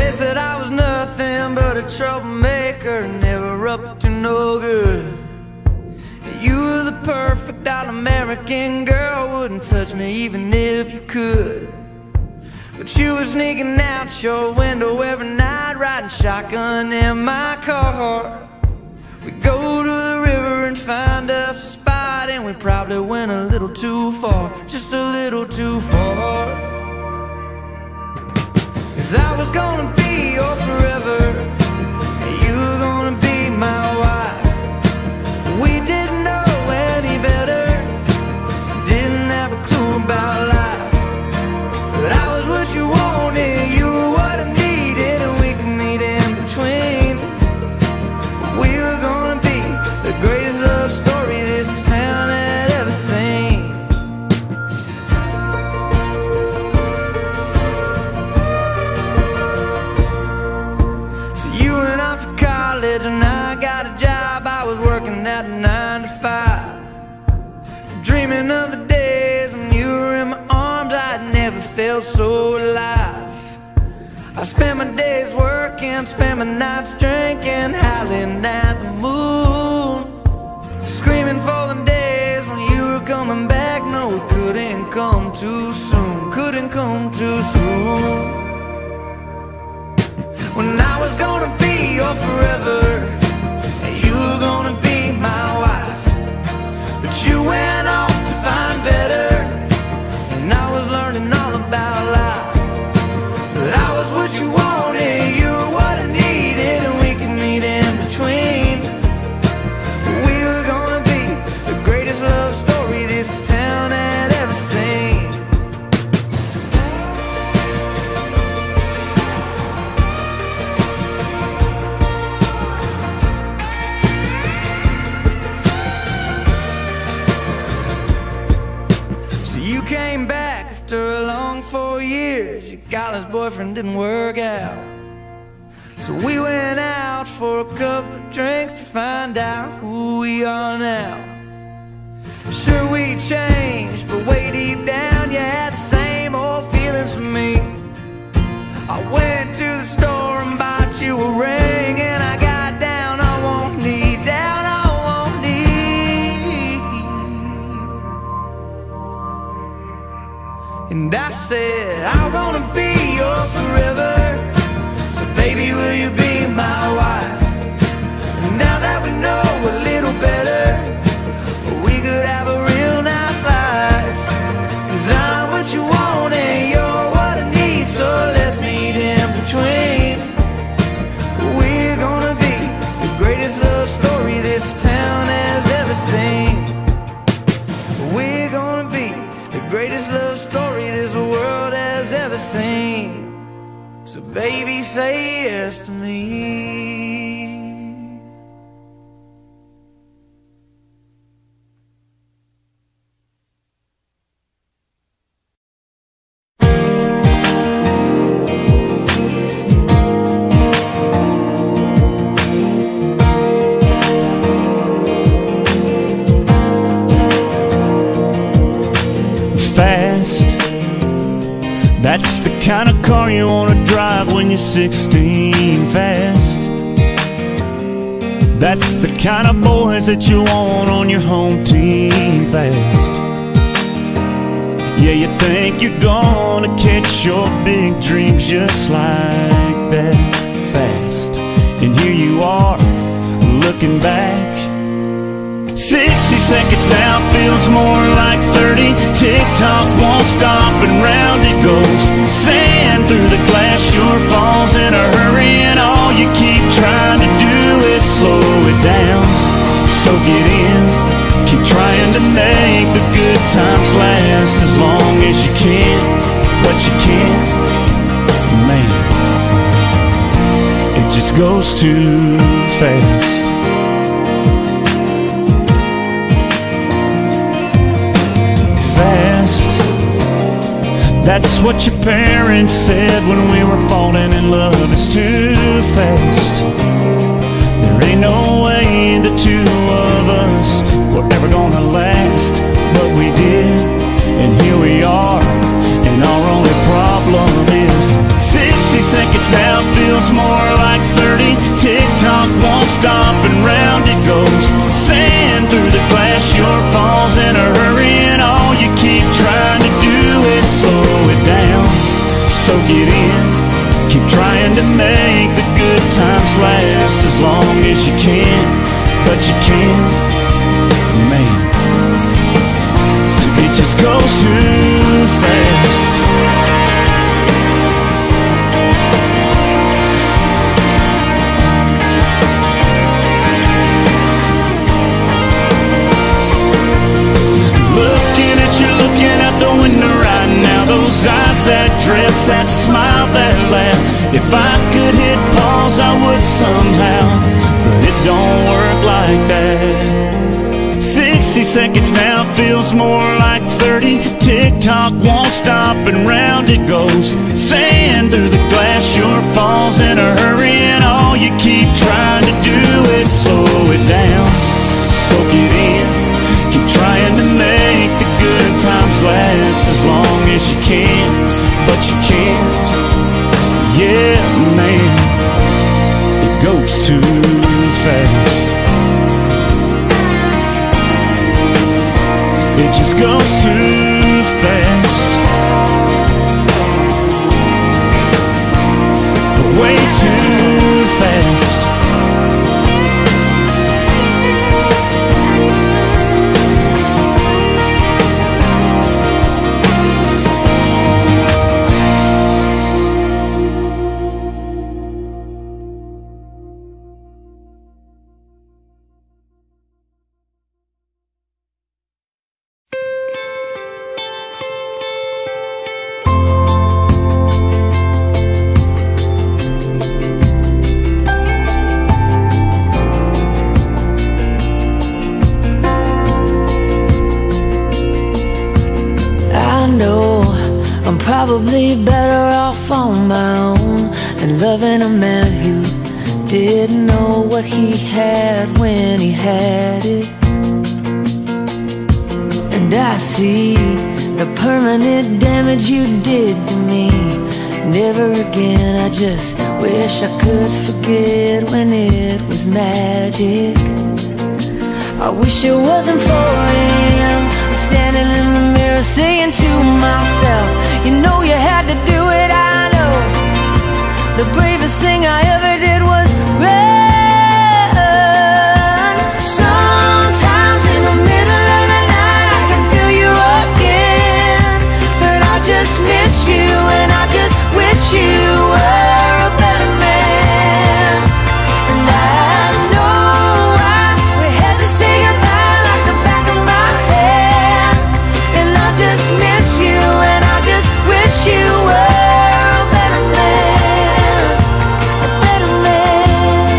They said I was nothing but a troublemaker, never up to no good. You were the perfect all-American girl, wouldn't touch me even if you could. But you were sneaking out your window every night, riding shotgun in my car. We go to the river and find us a spot, and we probably went a little too far, just a little too far. Cause I was gonna be your forever, and you were gonna be my wife. We didn't know any better, didn't have a clue about life. But I was what you wanted, you were what I needed, and we could meet in between. We were gonna be the greatest love story this town had ever seen. So you went off to college and I got a job. I was working at a nine to five, dreaming of the days when you were in my arms. I'd never felt so alive. I spent my days working, spent my nights drinking, howling at the moon, screaming for the days when you were coming back. No, it couldn't come too soon, couldn't come too soon. When I was gonna be your forever, and you were gonna be my wife. But you went off to find better, and I was learning all about life. But I was what you wanted, you were what I needed, and we could meet in between. We were gonna be the greatest love story this town had ever seen. So you came back after a long four years. Your college boyfriend didn't work out, so we went out for a couple of drinks to find out who we are now. Sure, we changed, but way deep down you had the same old feelings for me. I went to the store and bought you a ring, and I got down on one knee, down on one knee, and I said, I'm gonna be your forever, so baby, will you be my wife? And now that we know a little better, we could have a real nice life. Cause I'm what you want and you're what I need, so let's meet in between. We're gonna be the greatest love story this town has ever seen. We're gonna be the greatest love story this world has ever seen. So baby, say yes to me. Fast, that's the kind of car you want to drive when you're sixteen. Fast, that's the kind of boys that you want on your home team. Fast, yeah, you think you're gonna catch your big dreams just like that. Fast, and here you are looking back. Sixty seconds now feels more like thirty. Tick-tock won't stop and round it goes. Sand through the glass sure falls in a hurry, and all you keep trying to do is slow it down. So get in, keep trying to make the good times last as long as you can. But you can't, man, it just goes too fast. Fast, that's what your parents said when we were falling in love. It's too fast. There ain't no way the two of us were ever gonna last, but we did, and here we are. And our only problem is sixty seconds now feels to make the good times last as long as you can, but you can't, man. So it just goes too fast. Looking at you, looking out the window right now, those eyes, that dress, that smile, that laugh. If I could hit pause, I would somehow, but it don't work like that. Sixty seconds now feels more like thirty. Tick-tock won't stop and round it goes. Sand through the glass sure falls in a hurry, and all you keep trying to do is slow it down, soak it in. Keep trying to make the good times last as long as you can, but you can't. Yeah, man, it goes too fast. It just goes too fast. Way too fast. Probably better off on my own than loving a man who didn't know what he had when he had it. And I see the permanent damage you did to me. Never again, I just wish I could forget when it was magic. I wish it wasn't four A M standing in the mirror saying to myself, you know you had to do it, I know. The bravest thing I ever did was run. Sometimes in the middle of the night I can feel you again, but I just miss you and I just wish you were a better man. And I know I, we had to say goodbye like the back of my hand, and I just miss you and I just wish you were a better man, a better man.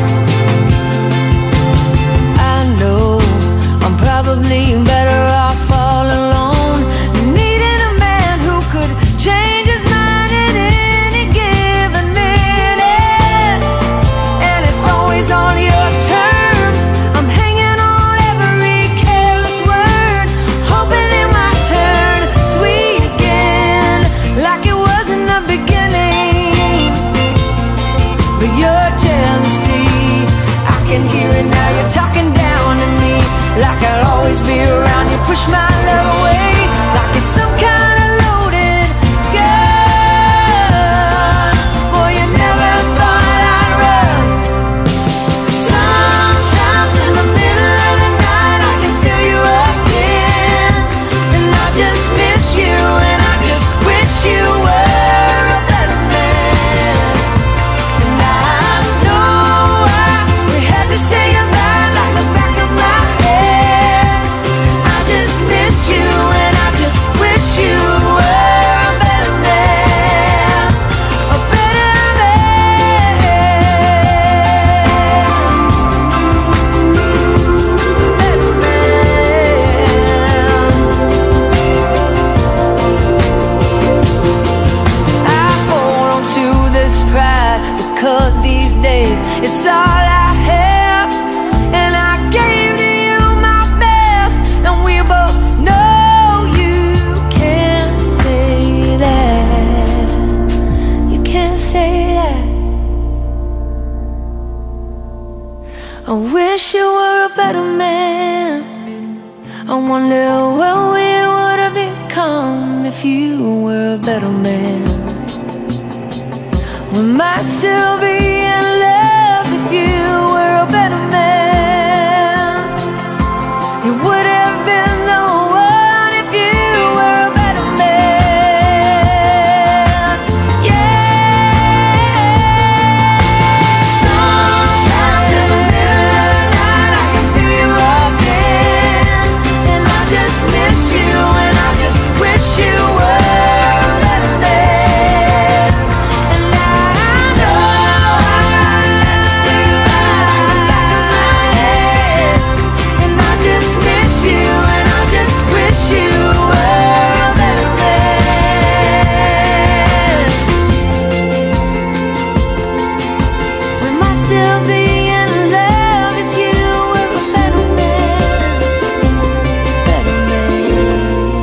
I know I'm probably better off all alone, needing a man who could change his mind at any given minute. And it's always on your terms. I'm hanging on every careless word, hoping it might turn sweet again, like it was in the beginning. But your jealousy, I can hear it now. You're talking down to me, like I'll always be around. You push my love away, like it's some kind of loaded gun. Boy, you never thought I'd run. Sometimes in the middle of the night I can feel you again, and I just miss you and I just wish you were a better man. And I know I, we had to say goodbye like the back of my head. I just miss you and I just wish you were a better man, a better man, better man. I hold on to this pride because these days it's all I have, and I gave to you my best, and we both know you can't say that. You can't say that. I wish you were a better man. I wonder what we would have become if you were a better man. When might still be in love if you were a better man. You would have been the one if you were a better man. Yeah. Sometimes in the middle of the night I can feel you again, and I just miss you, and I just wish you were a better man. And I know I never say goodbye in the back of my head, and I just miss you, and I just wish you were a better man. We might still be in love if you were a better man, better man.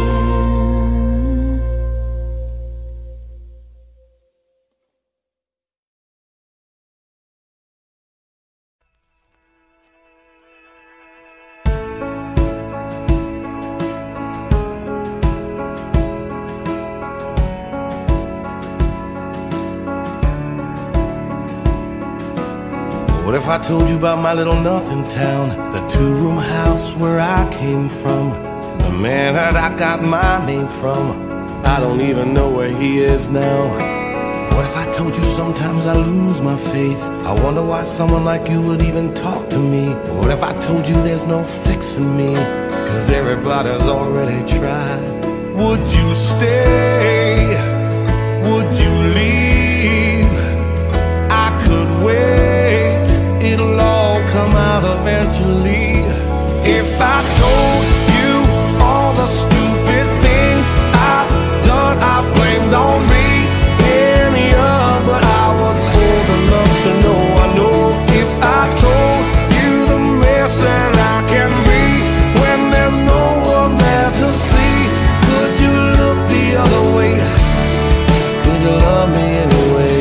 What if I told you about my little nothing town, the two-room house where I came from, the man that I got my name from? I don't even know where he is now. What if I told you sometimes I lose my faith? I wonder why someone like you would even talk to me. What if I told you there's no fixing me, 'cause everybody's already tried? Would you stay? Would you leave? I could wait, it'll all come out eventually. If I told you all the stupid things I've done, I blamed on me and young, but I was old enough to know I know. If I told you the mess that I can be when there's no one there to see, could you look the other way? Could you love me anyway?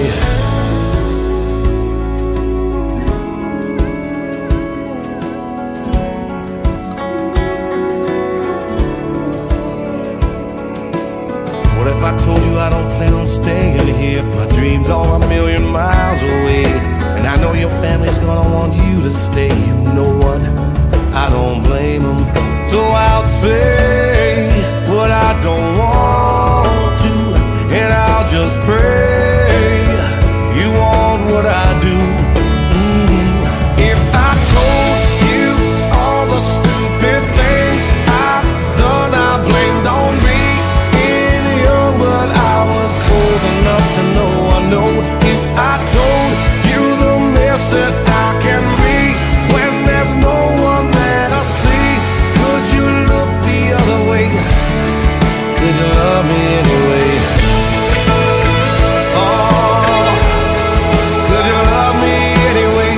What if I told you I don't plan on staying here? My dreams are a million miles away, and I know your family's gonna want you to stay. You know what? I don't blame them. So I'll say what I don't want to, and I'll just pray you want what I do. Mm. If I told you all the stupid things I've done, I blamed on me, but I was old enough to know I know. If I told you the mess that I can be when there's no one there to see, could you look the other way? Could you love me anyway? Oh, could you love me anyway?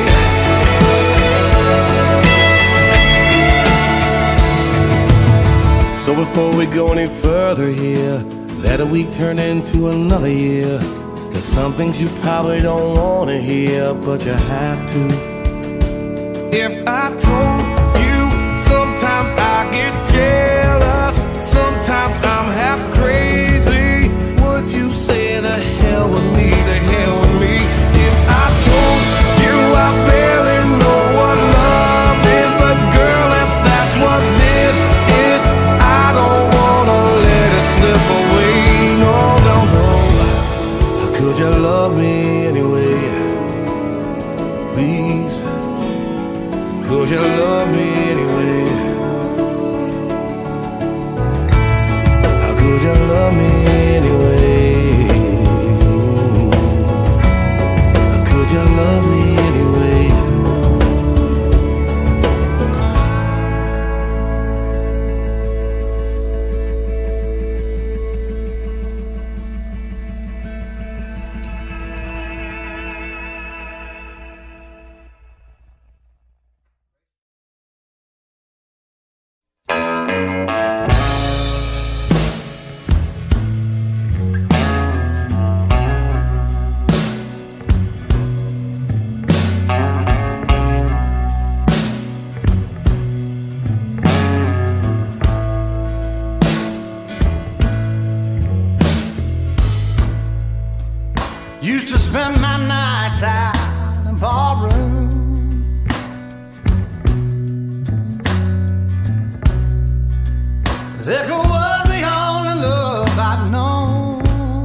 So before we go any further here, let a week turn into another year. There's some things you probably don't want to hear, but you have to. If I told you sometimes I get jealous, sometimes I'm half crazy, would you say the hell with me, the hell with me? If I told you I barely know what love is, but girl, if that's what this is, I don't wanna let it slip away. No, no, no. Could you love me anyway? Please. Could you love me anyway? Could you love me anyway? Could you love me anyway? Used to spend my nights out in ballroom. Liquor was the only love I'd known.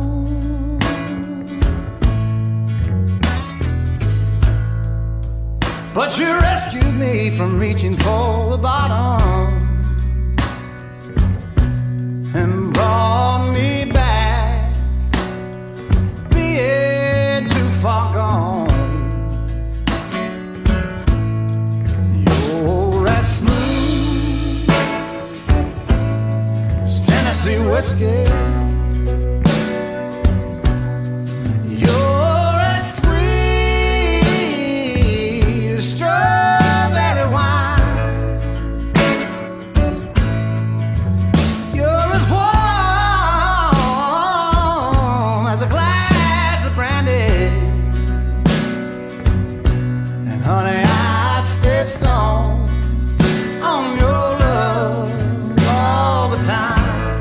But you rescued me from reaching for the bottom and brought me back, being too far gone. You're as smooth as Tennessee whiskey. You're as sweet as strawberry wine. You're as warm as a glass of brandy. And honey, I stay strong on your love all the time.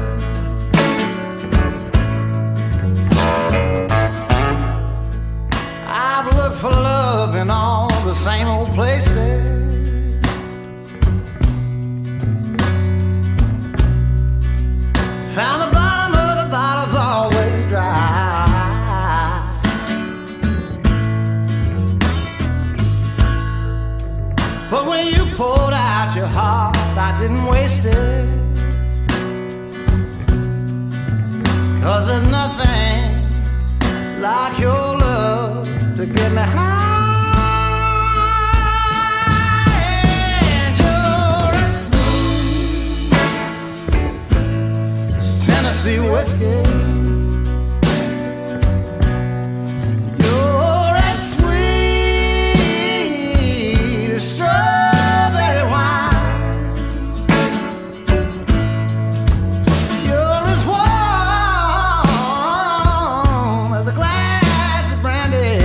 I've looked for love in all the same old places. Found the bottom of the bottle's always dry. But when you poured out your heart, I didn't waste it. 'Cause there's nothing like your love to get me high. And you're as smooth as Tennessee whiskey. You're as sweet as strawberry wine. You're as warm as a glass of brandy.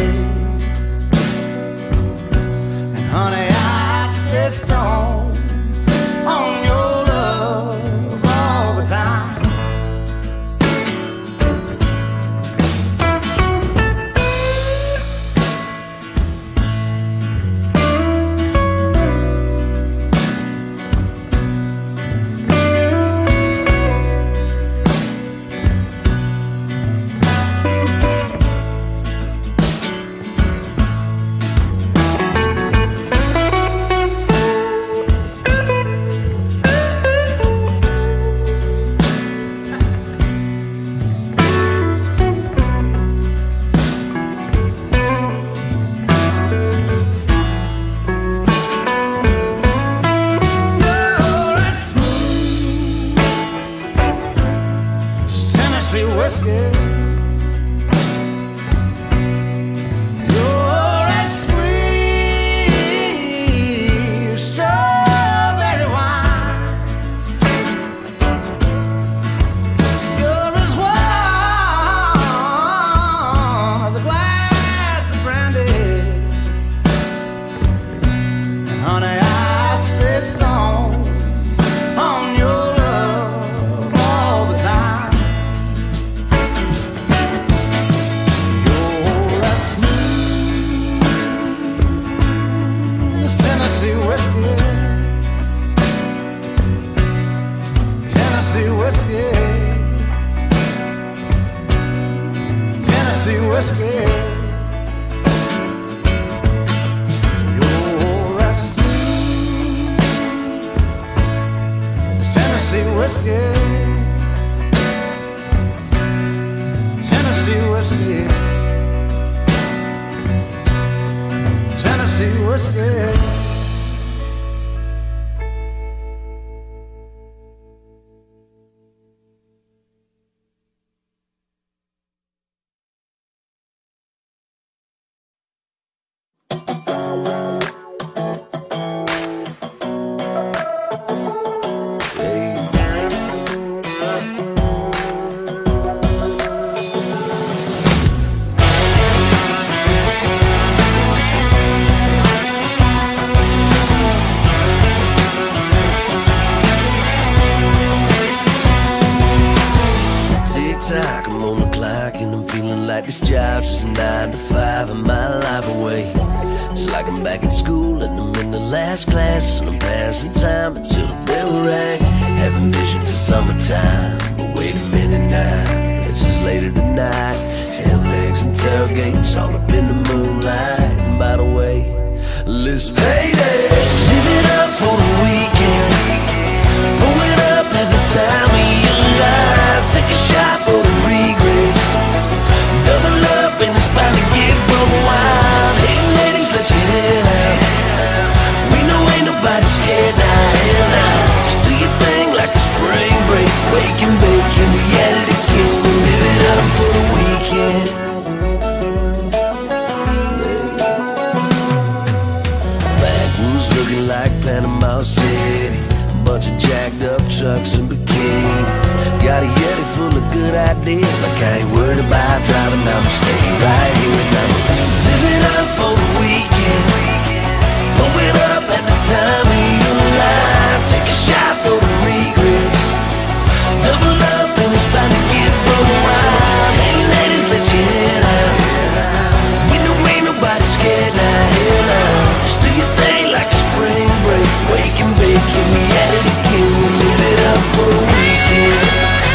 And honey, I stay strong on your love all the time. You're as smooth as Tennessee whiskey. You're as sweet as strawberry wine. You're as warm as a glass of brandy. And honey, I stay strong on your love all the time. You're as smooth as Tennessee whiskey. Tennessee whiskey. Tennessee whiskey. You're as smooth as Tennessee whiskey. Tennessee whiskey. Tennessee whiskey. Tick tock, I'm on the clock and I'm feeling like this job's just nine to five and my life away. It's like I'm back in school and I'm in the last class, and I'm passing time until the bell rang. Having visions of summertime, but wait a minute now, it's just later tonight. Tail legs and tailgates all up in the moonlight. And by the way, let's payday. Live it up for the weekend. Pull it up every time we alive. Take a shot for the regrets. Double up and it's bound to get broke wild. Hey ladies, let your head out. We know ain't nobody scared now. Hell now, just do your thing like a spring break. Wake and bake and reality king. We'll live it up for the weekend. Backwoods looking like Panama City. Bunch of jacked up trucks and bikinis. Got a Yeti full of good ideas. Like I ain't worried about driving, I'ma stay right here and I'ma live it up for the weekend. Blow it up at the time of your life. Take a shot for the regrets. Double up and it's bound to get broke wild. Hey ladies, let your head out. We know ain't nobody scared now. Hell now, just do your thing like a spring break. Wake and bake and reality king. We'll live it up for the weekend.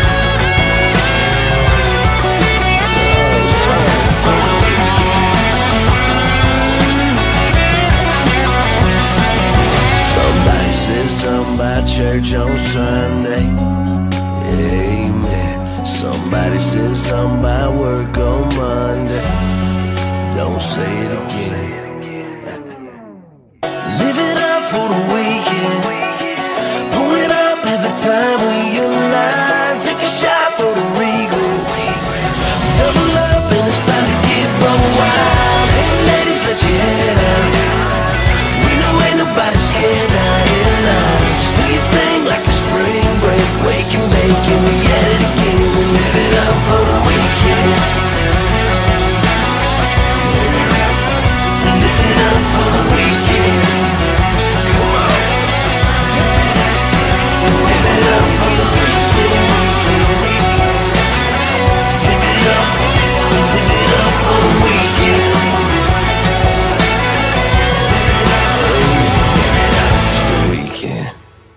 Somebody says something about church on Sunday. Amen. Somebody says something about work on Monday. Don't say it again. Live it up for the weekend. Pull it up every time we align. Take a shot for the regrets. Double up and it's bound to get broke wild. Hey ladies, let your head out. We know ain't nobody scared now. Hell now, just do your thing like a spring break. Wake and bake and reality king. We'll live it up for the weekend. Live it up for the weekend. Come on. Live it up for the weekend. Live it up. Live it up for the weekend. It's the weekend.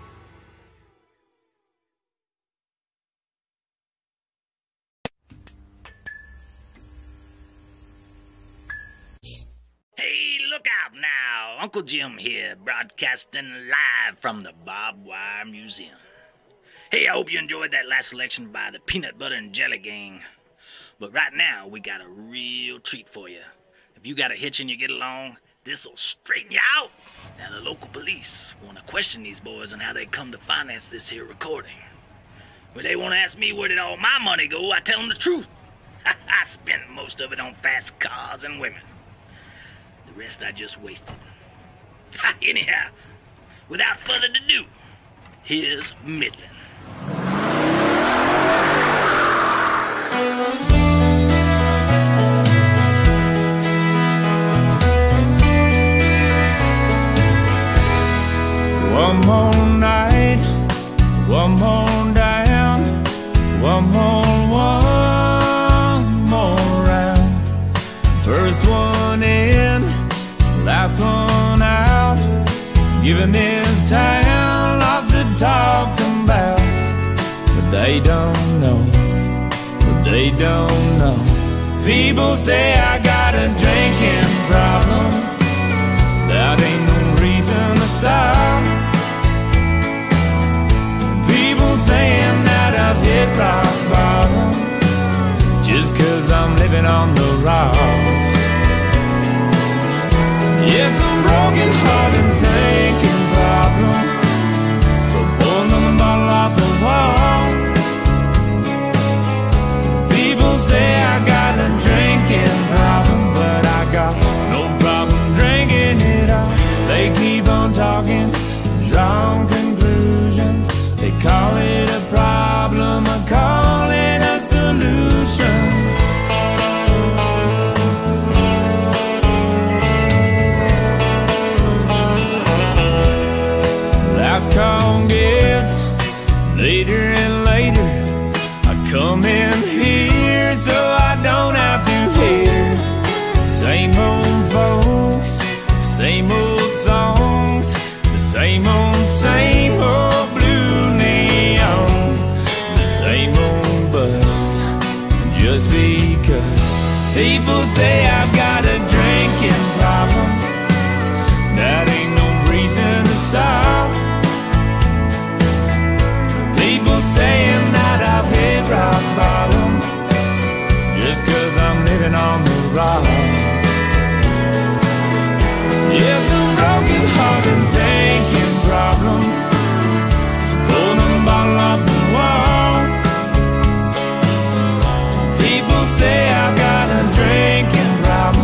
Hey, look out now. Uncle Jim here, broadcasting live from the Barbed Wire Museum. Hey, I hope you enjoyed that last selection by the Peanut Butter and Jelly Gang. But right now, we got a real treat for you. If you got a hitch and you get along, this'll straighten you out. Now, the local police want to question these boys on how they come to finance this here recording. When they want to ask me where did all my money go, I tell them the truth. I spent most of it on fast cars and women. The rest I just wasted. Anyhow, without further ado, here's Midland. One more night, one more down, one more, one more round. First one in, last one out. Giving this town lots to talk about. But they don't know, but they don't know. People say I got a drinking problem. That ain't no reason to stop. People saying that I've hit rock bottom just cause I'm living on the rocks. It's a broken heart and thinking problem. So pull another bottle off the wall. People say I got a drinking problem, but I got no problem drinking it all. They keep on talking, drawing conclusions. They call it a problem, I call it a solution. just because people say I've got a drinking problem. That ain't no reason to stop. People saying that I've hit rock bottom just cause I'm living on the rocks. It's a broken heart and thinking problem. So pull the bottle off the wall. People say I've got a drinking problem.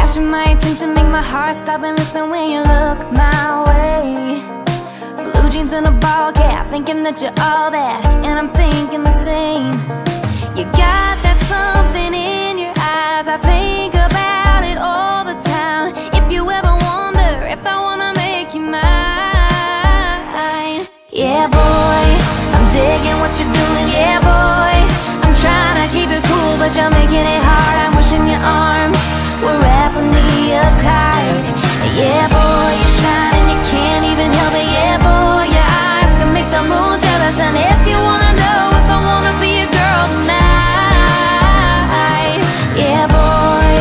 capture my attention, make my heart stop and listen when you look my way. Blue jeans and a ball cap, thinking that you're all that, and I'm thinking the same. You got that something in your eyes, I think about it all the time. If you ever wonder if I wanna make you mine, yeah boy, I'm digging what you're doing, yeah boy. I'm trying to keep it cool, but you're making it hard. I'm wishing your arms were wrapping me up tight. Yeah boy, you're shining, you can't even help it. Yeah boy, your eyes can make the moon jealous. And if you wanna know if I wanna be a girl tonight, yeah boy.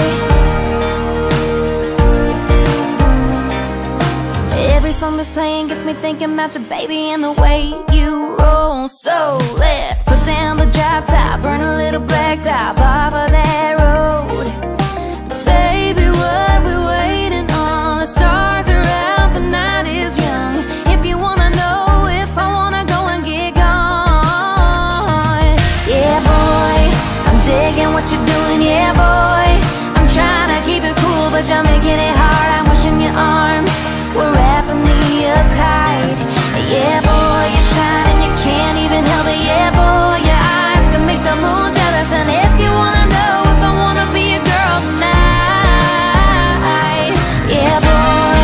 Every song that's playing gets me thinking about your baby and the way you roll. So let's put down the drop top, burn a little black top off of that road. Baby, what we waiting on? The stars are out, the night is young. If you wanna know if I wanna go and get gone, yeah boy, I'm digging what you're doing, yeah boy. I'm trying to keep it cool, but you're making it hard. I'm wishing your arms were wrapping me up tight. Yeah boy, you're shining, you can't even help it. Yeah boy, your eyes can make the moon jealous. And if you wanna know if I wanna be a girl tonight, yeah boy.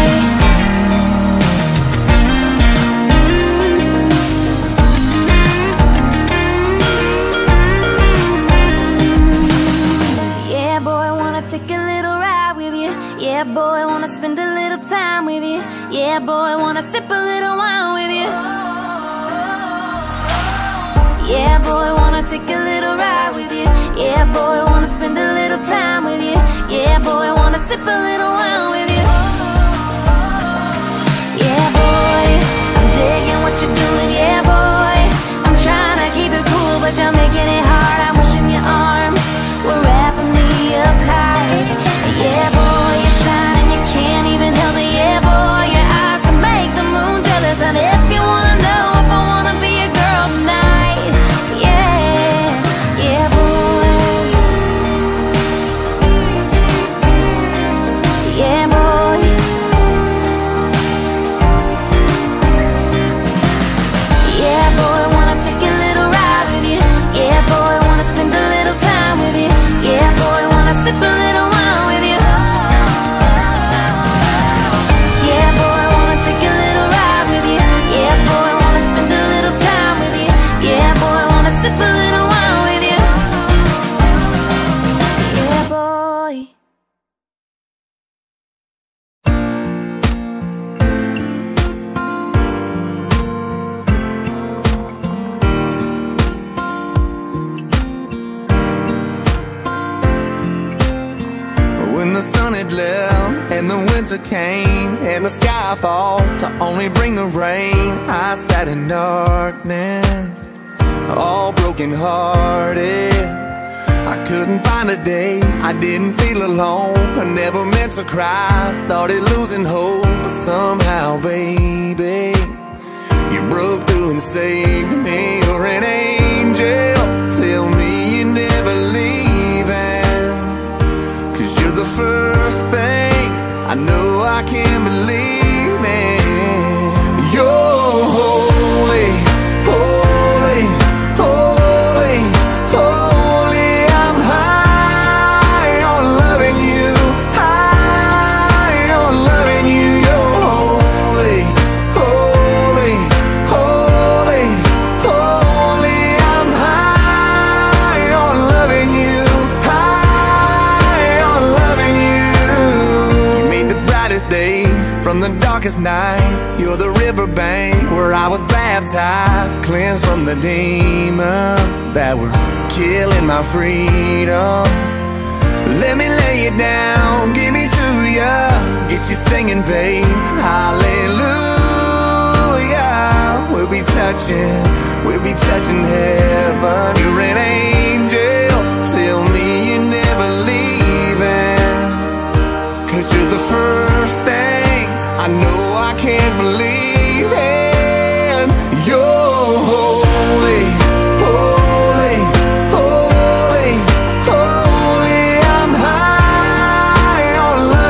Yeah boy, wanna take a little ride with you. Yeah boy, wanna spend a little time with you. Yeah boy, wanna sip a little wine with you. Yeah boy, wanna take a little ride with you. Yeah boy, wanna spend a little time with you. Yeah boy, wanna sip a little wine with you. Yeah boy, I'm digging what you're doing, yeah boy. I'm trying to keep it cool, but you're making it hard. I'm wishing your arms were wrapping me up tight. Yeah boy, you're shining, you can't even help it. Yeah boy, your eyes can make the moon jealous. And if you wanna know if I wanna be a girl tonight, yeah, yeah boy, yeah boy. Yeah boy, wanna take a little ride with you. Yeah boy, wanna spend a little time with you. Yeah boy, wanna sip a little wine with you. Yeah boy, wanna take a little ride with you. Yeah boy, wanna spend a little time with you. Yeah boy, wanna sip a little wine with you. Yeah boy. When the sun had left and the winter came and the sky fall to only bring the rain, I sat in darkness, all broken hearted. I couldn't find a day I didn't feel alone. I never meant to cry, started losing hope, but somehow, baby, you broke through and saved me. You're an angel, tell me you're never leaving, 'cause you're the first thing I know I can't believe in. You're holy, holy, holy, holy. I'm high on loving you, high on loving you. You're holy, holy, holy, holy. I'm high on loving you, high on loving you. You made the brightest days from the darkest nights. You're the riverbank where I was baptized, cleansed from the demons that were killing my freedom. Let me lay it down, give me to ya, get you singing, babe. Hallelujah. We'll be touching, we'll be touching heaven. You're an angel, tell me you're never leaving, 'cause you're the first thing I know I can't believe in. You're holy, holy, holy, holy. I'm high on love.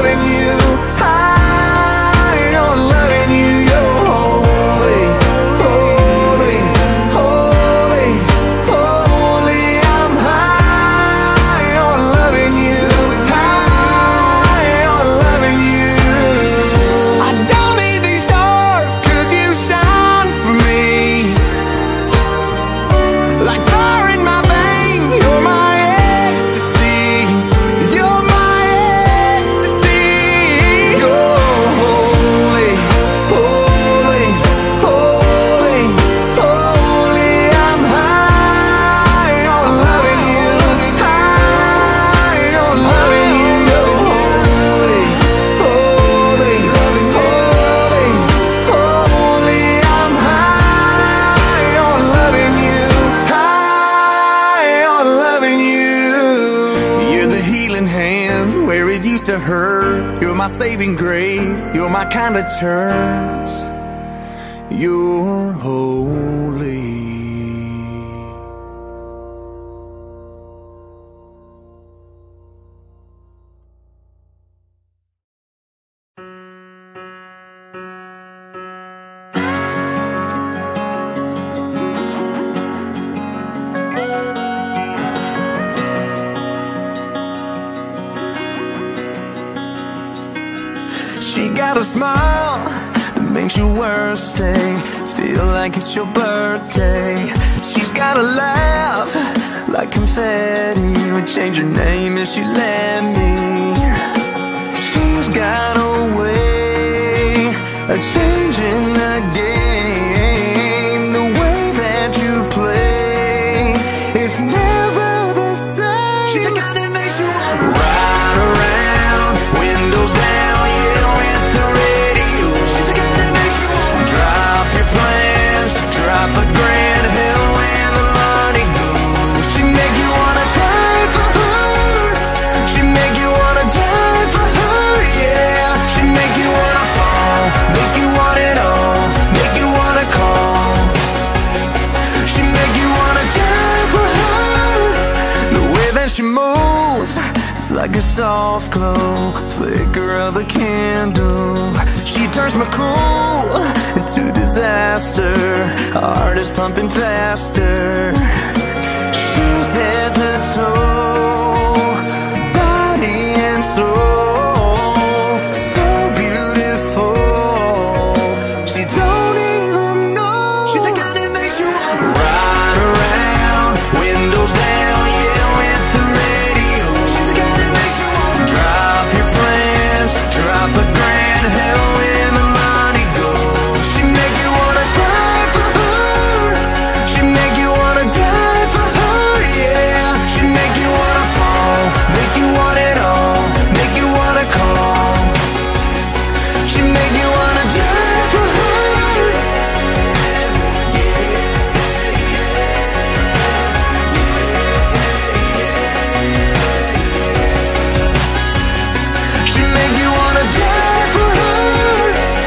hands where it used to hurt. You're my saving grace, you're my kind of church. You're holy. She got a smile that makes your worst day feel like it's your birthday. She's got a laugh like confetti, would change her name if she let me. She's got a way of changing the game. The way that you play, it's never the same. She's the kind that makes you wanna ride around, windows down. Drop a grand hill where the money goes. She make you wanna fight for her. She make you wanna die for her, yeah. She make you wanna fall, make you want it all, make you wanna call. She make you wanna die for her. The way that she moves, it's like a soft glow, flicker of a candle. She turns my cool into disaster. Heart is pumping faster. She's head to toe, body and soul, so beautiful. She don't even know. She's the kind that makes you wanna ride around, windows down, yeah, with the radio. She's the kind that makes you wanna drop your plans, drop a grand hell where the money goes. She make you wanna fight for her. She make you wanna die for her, yeah. She make you wanna fall, make you want it all, make you wanna call. She make you wanna die for her. She make you wanna die for her.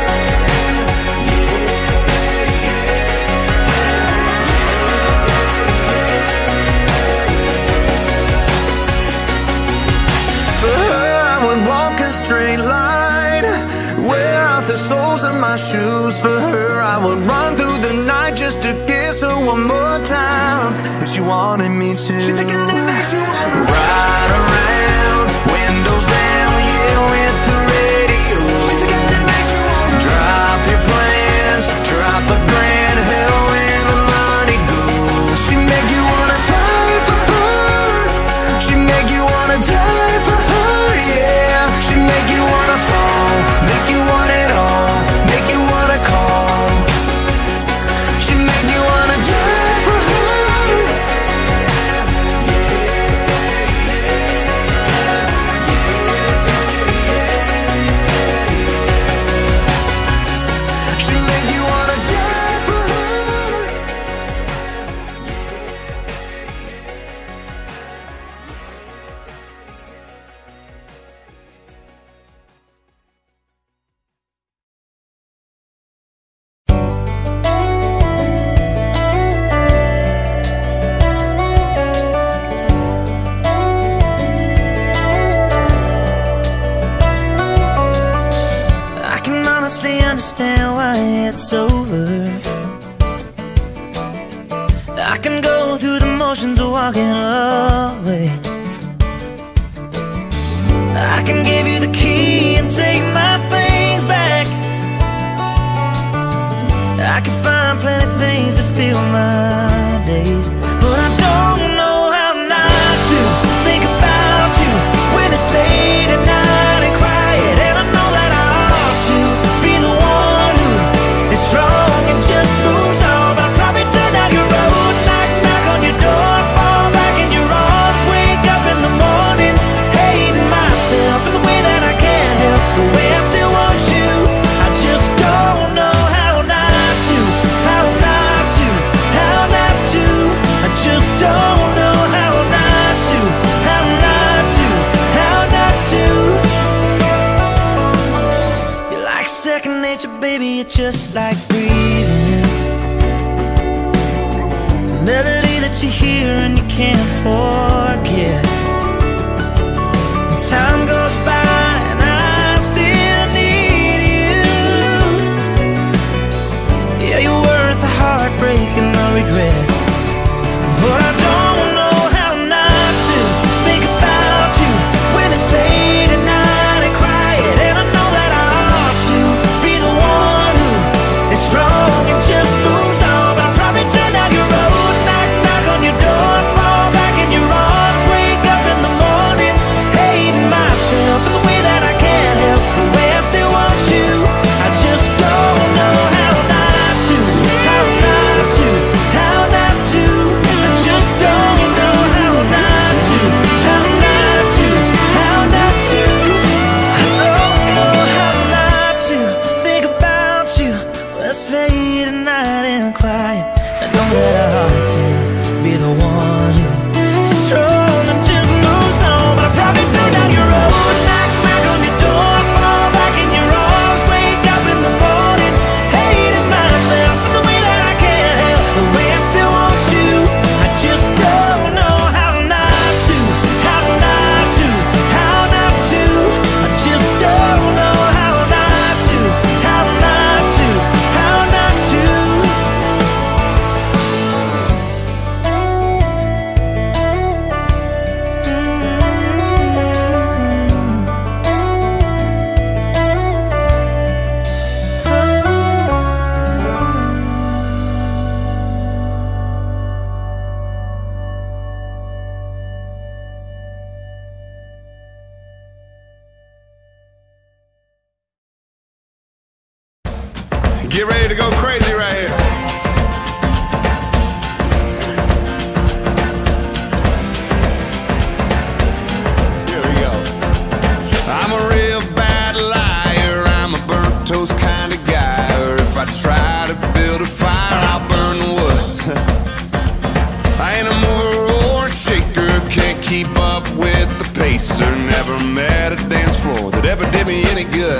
For her I would walk a straight line, wear out the soles of my shoes. For her I would run through the night just to kiss her one more time, if she wanted me to. She's the kind that makes you wanna ride around, windows down, yeah, with the radio. She's the kind that makes you wanna drop your plans, drop a grand hell where the money goes. She make you wanna fight for her. She make you wanna die for her, yeah. She make you wanna fall, make you want it all, make you wanna call. She make you wanna die for her. She make you wanna die for her. I can honestly understand why it's over. I can go through the motions of walking away. I can give you the key and take my things back. I can find plenty of things to fill my days, but I don't know how not to think about you when it's late at night and quiet. And I know that I ought to be the one who is strong and just moves on. But I probably turn down your road, knock, knock on your door, fall back in your arms, wake up in the morning, hating myself for the way that I can't help the way I still want you. I just don't know how not to, how not to, how not to. melody, it's just like breathing. A melody that you hear and you can't forget. And time goes by and I still need you. Yeah, you're worth a heartbreak and no regret. But I don't know how not to think about you when it's late at night and quiet. And I know that I ought to be the one who is strong and just moves on. But I probably turn down your road, knock, knock on your door, fall back in your arms, wake up in the morning, hating myself for the way that I can't help the way I still want you. I just don't know how not to, how not to, how not to. I just don't know how not to, how not to, how not to. I don't know how not to think about you when it's late at night and quiet. I know that I ought to be the one who's strong and just moves on. But I probably turn down your road, knock, knock on your door, fall back in your arms, wake up in the morning, hating myself for the way that I can't help the way I still want you. I just don't know how not to, how not to, how not to. I just don't know how not to, how not to, how not to. Get ready to go crazy right here. Here we go. I'm a real bad liar. I'm a burnt toast kind of guy. Or if I try to build a fire, I'll burn the woods. I ain't a mover or shaker. Can't keep up with the pacer. Never met a dance floor that ever did me any good.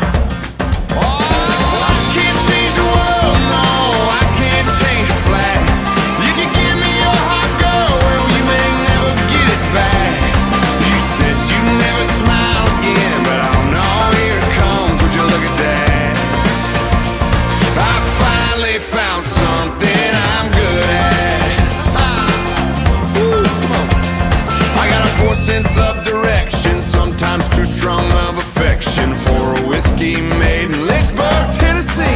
Sense of direction, sometimes too strong of affection for a whiskey made in Lynchburg, Tennessee.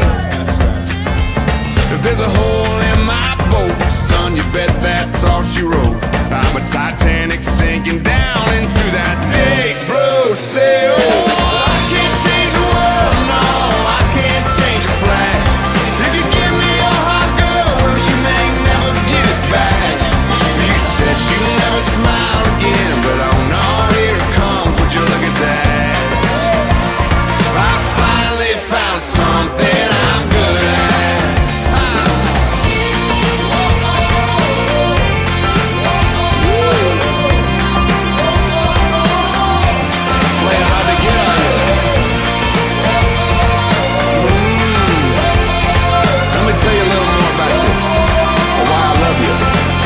If there's a hole in my boat, son, you bet that's all she wrote. I'm a Titanic sinking down into that deep blue sea. Oh, I can't change the world, no, I can't change a flag. If you give me your heart, girl, well, you may never get it back. You said you never smile again, but oh no, here it comes, would you look at that? I finally found something I'm good at. Playing hard to get on it. Mm. Let me tell you a little more about you, or why I love you.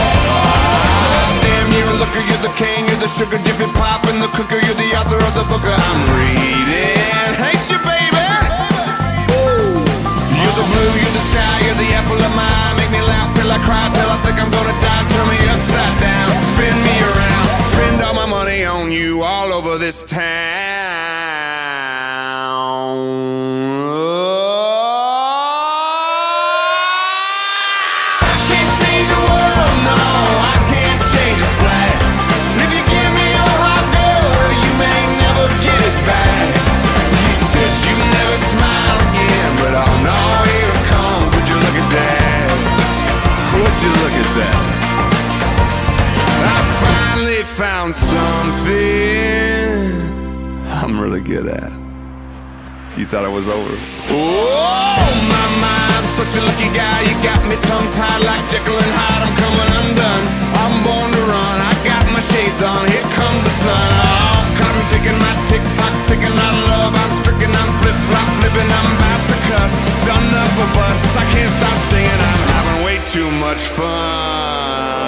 You're the king, you're the sugar, Jiffy Pop, and the cooker. You're the author of the book I'm reading. Hate you, baby. Ooh. You're the blue, you're the sky, you're the apple of my eye. Make me laugh till I cry, till I think I'm gonna die. Turn me upside down, spin me around. Spend all my money on you all over this town. You look at that. I finally found something I'm really good at. You thought it was over? Oh, my, my, I'm such a lucky guy. You got me tongue-tied like Jekyll and Hyde. I'm coming undone. I'm born to run. I got my shades on. Here comes the sun. Oh, cotton picking, my tick-tock's ticking. I love. I'm stricken. I'm flip-flop flipping. I'm about to cuss. much fun.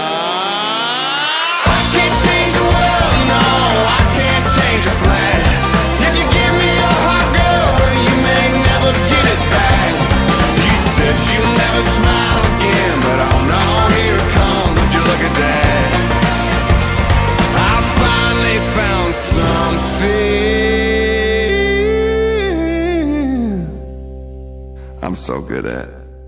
I can't change the world, no, I can't change a flag. If you give me your heart, girl, you may never get it back. You said you'll never smile again, but oh no, here it comes, would you look at that? I finally found something I'm so good at.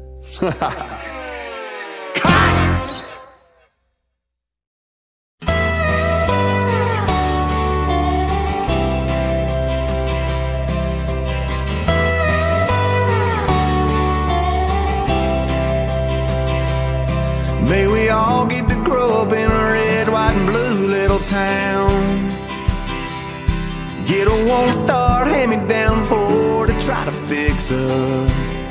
May we all get to grow up in a red, white, and blue little town. Get a one-star hand-me-down Ford to try to fix up.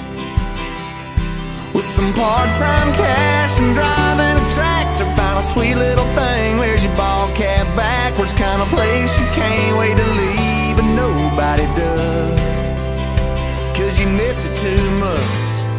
With some part-time cash and driving a tractor, find a sweet little thing. Wears your ball cap backwards, kind of place you can't wait to leave, and nobody does, 'cause you miss it too much.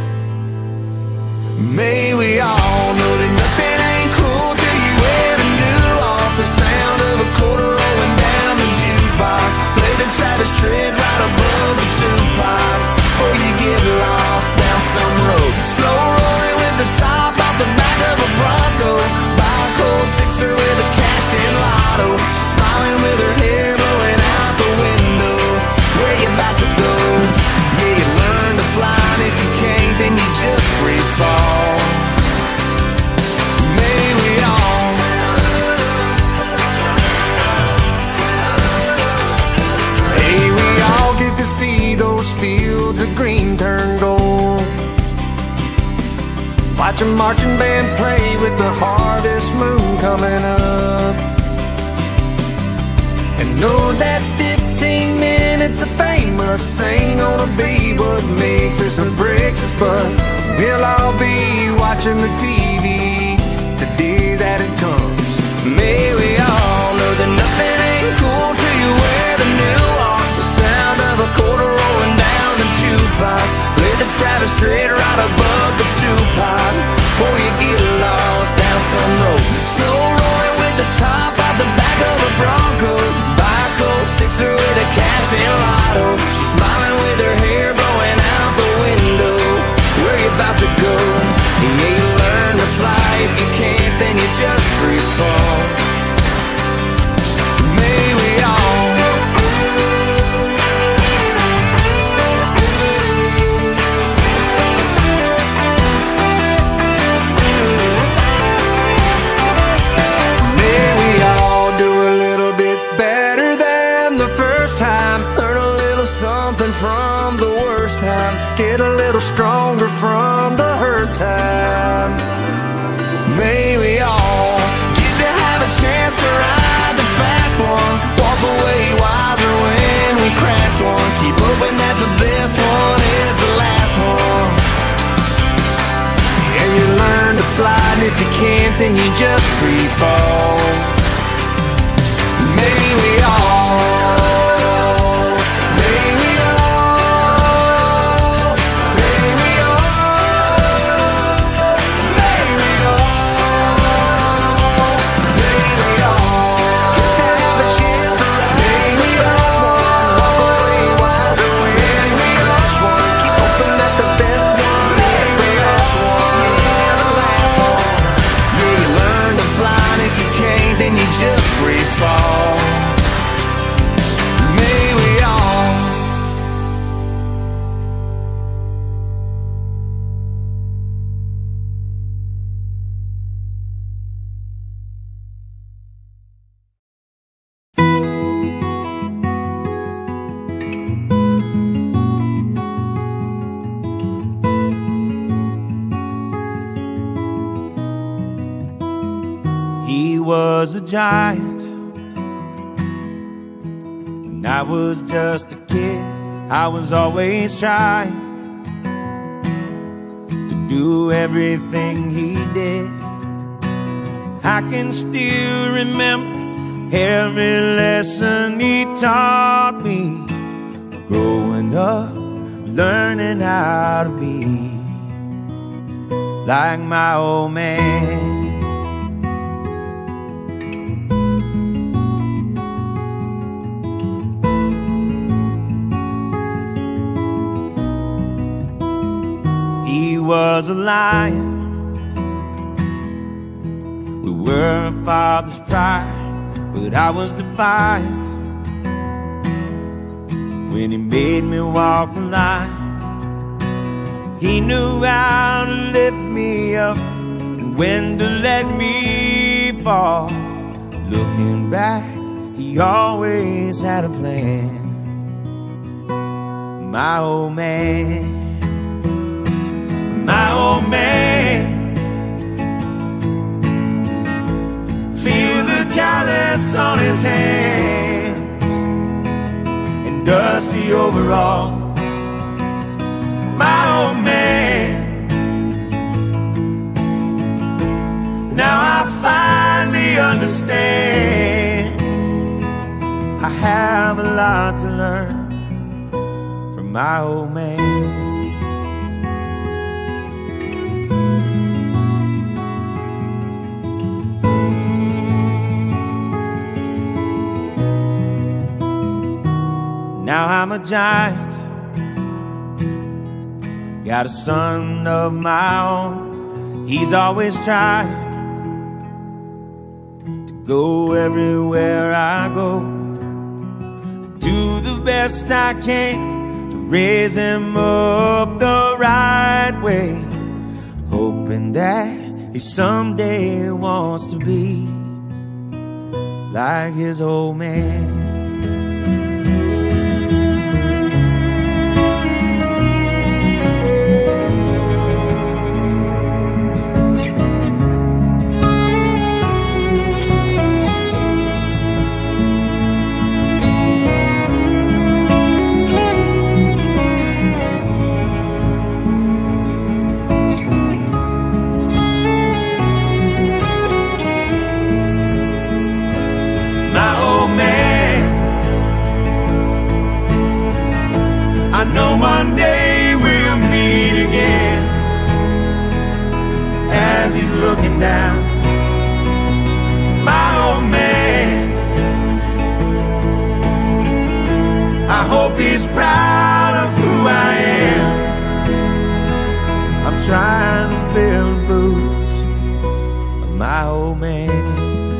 May we all know that nothing ain't cool till you ever knew off the sound of a quarter rolling down the jukebox. Play the Travis Tritt right above the two-pipe before you get lost down some road. Slow rolling with the top off the back of a Bronco. Buy a cold sixer with a cast-in lotto. She's smiling with her hair blowing out the window. Where you about to go? Yeah, you learn to fly, and if you can't, then you just free fall. May we all May we all get to see those fields of green turn gold. Watch a marching band play with the harvest moon coming up. And know that fifteen minutes of fame must ain't gonna be what makes us or breaks us, but we'll all be watching the T V the day that it comes. May we all know that nothing ain't cool till you wear the new on. The sound of a quarter rolling down the jukebox. Play the Travis Tritt right above the two-pipe before you get lost down some road. Slow rolling with the top out the back of a Bronco. Buy a cold sixer with a cash-in lotto. She's smiling with her hair blowing out the window. Where you about to go? Yeah, you learn to fly. If you can't, then you just free fall. May we all May we all do a little bit better than the first time. Learn a little something from the worst times. Get a little stronger from the hurt time. May we all get to have a chance to ride the fast one. Walk away wiser when we crashed one. Keep hoping that the best one is the last one. And you learn to fly, and if you can't, then you just free fall. May we all May we all May we all May we all May we all have a chance to ride. May we all walk away wiser when we crash one. Keep hoping that the best one is the last one. Yeah, the last one. Yeah, you learn to fly, and if you can't, then you just free fall. May we all He was a giant when I was just a kid. I was always trying to do everything he did. I can still remember every lesson he taught me. Growing up, learning how to be. like my old man. He was a lion, we were a father's pride, but I was defiant when he made me walk the line. He knew how to lift me up and when to let me fall. Looking back, he always had a plan. My old man, my old man, feel the callus on his hands and dusty overalls. My old man, now I finally understand. I have a lot to learn from my old man. Now I'm a giant, got a son of my own. He's always trying to go everywhere I go. Do the best I can to raise him up the right way, hoping that he someday wants to be like his old man. I know one day we'll meet again. As he's looking down, my old man, I hope he's proud of who I am. I'm trying to fill the boots of my old man.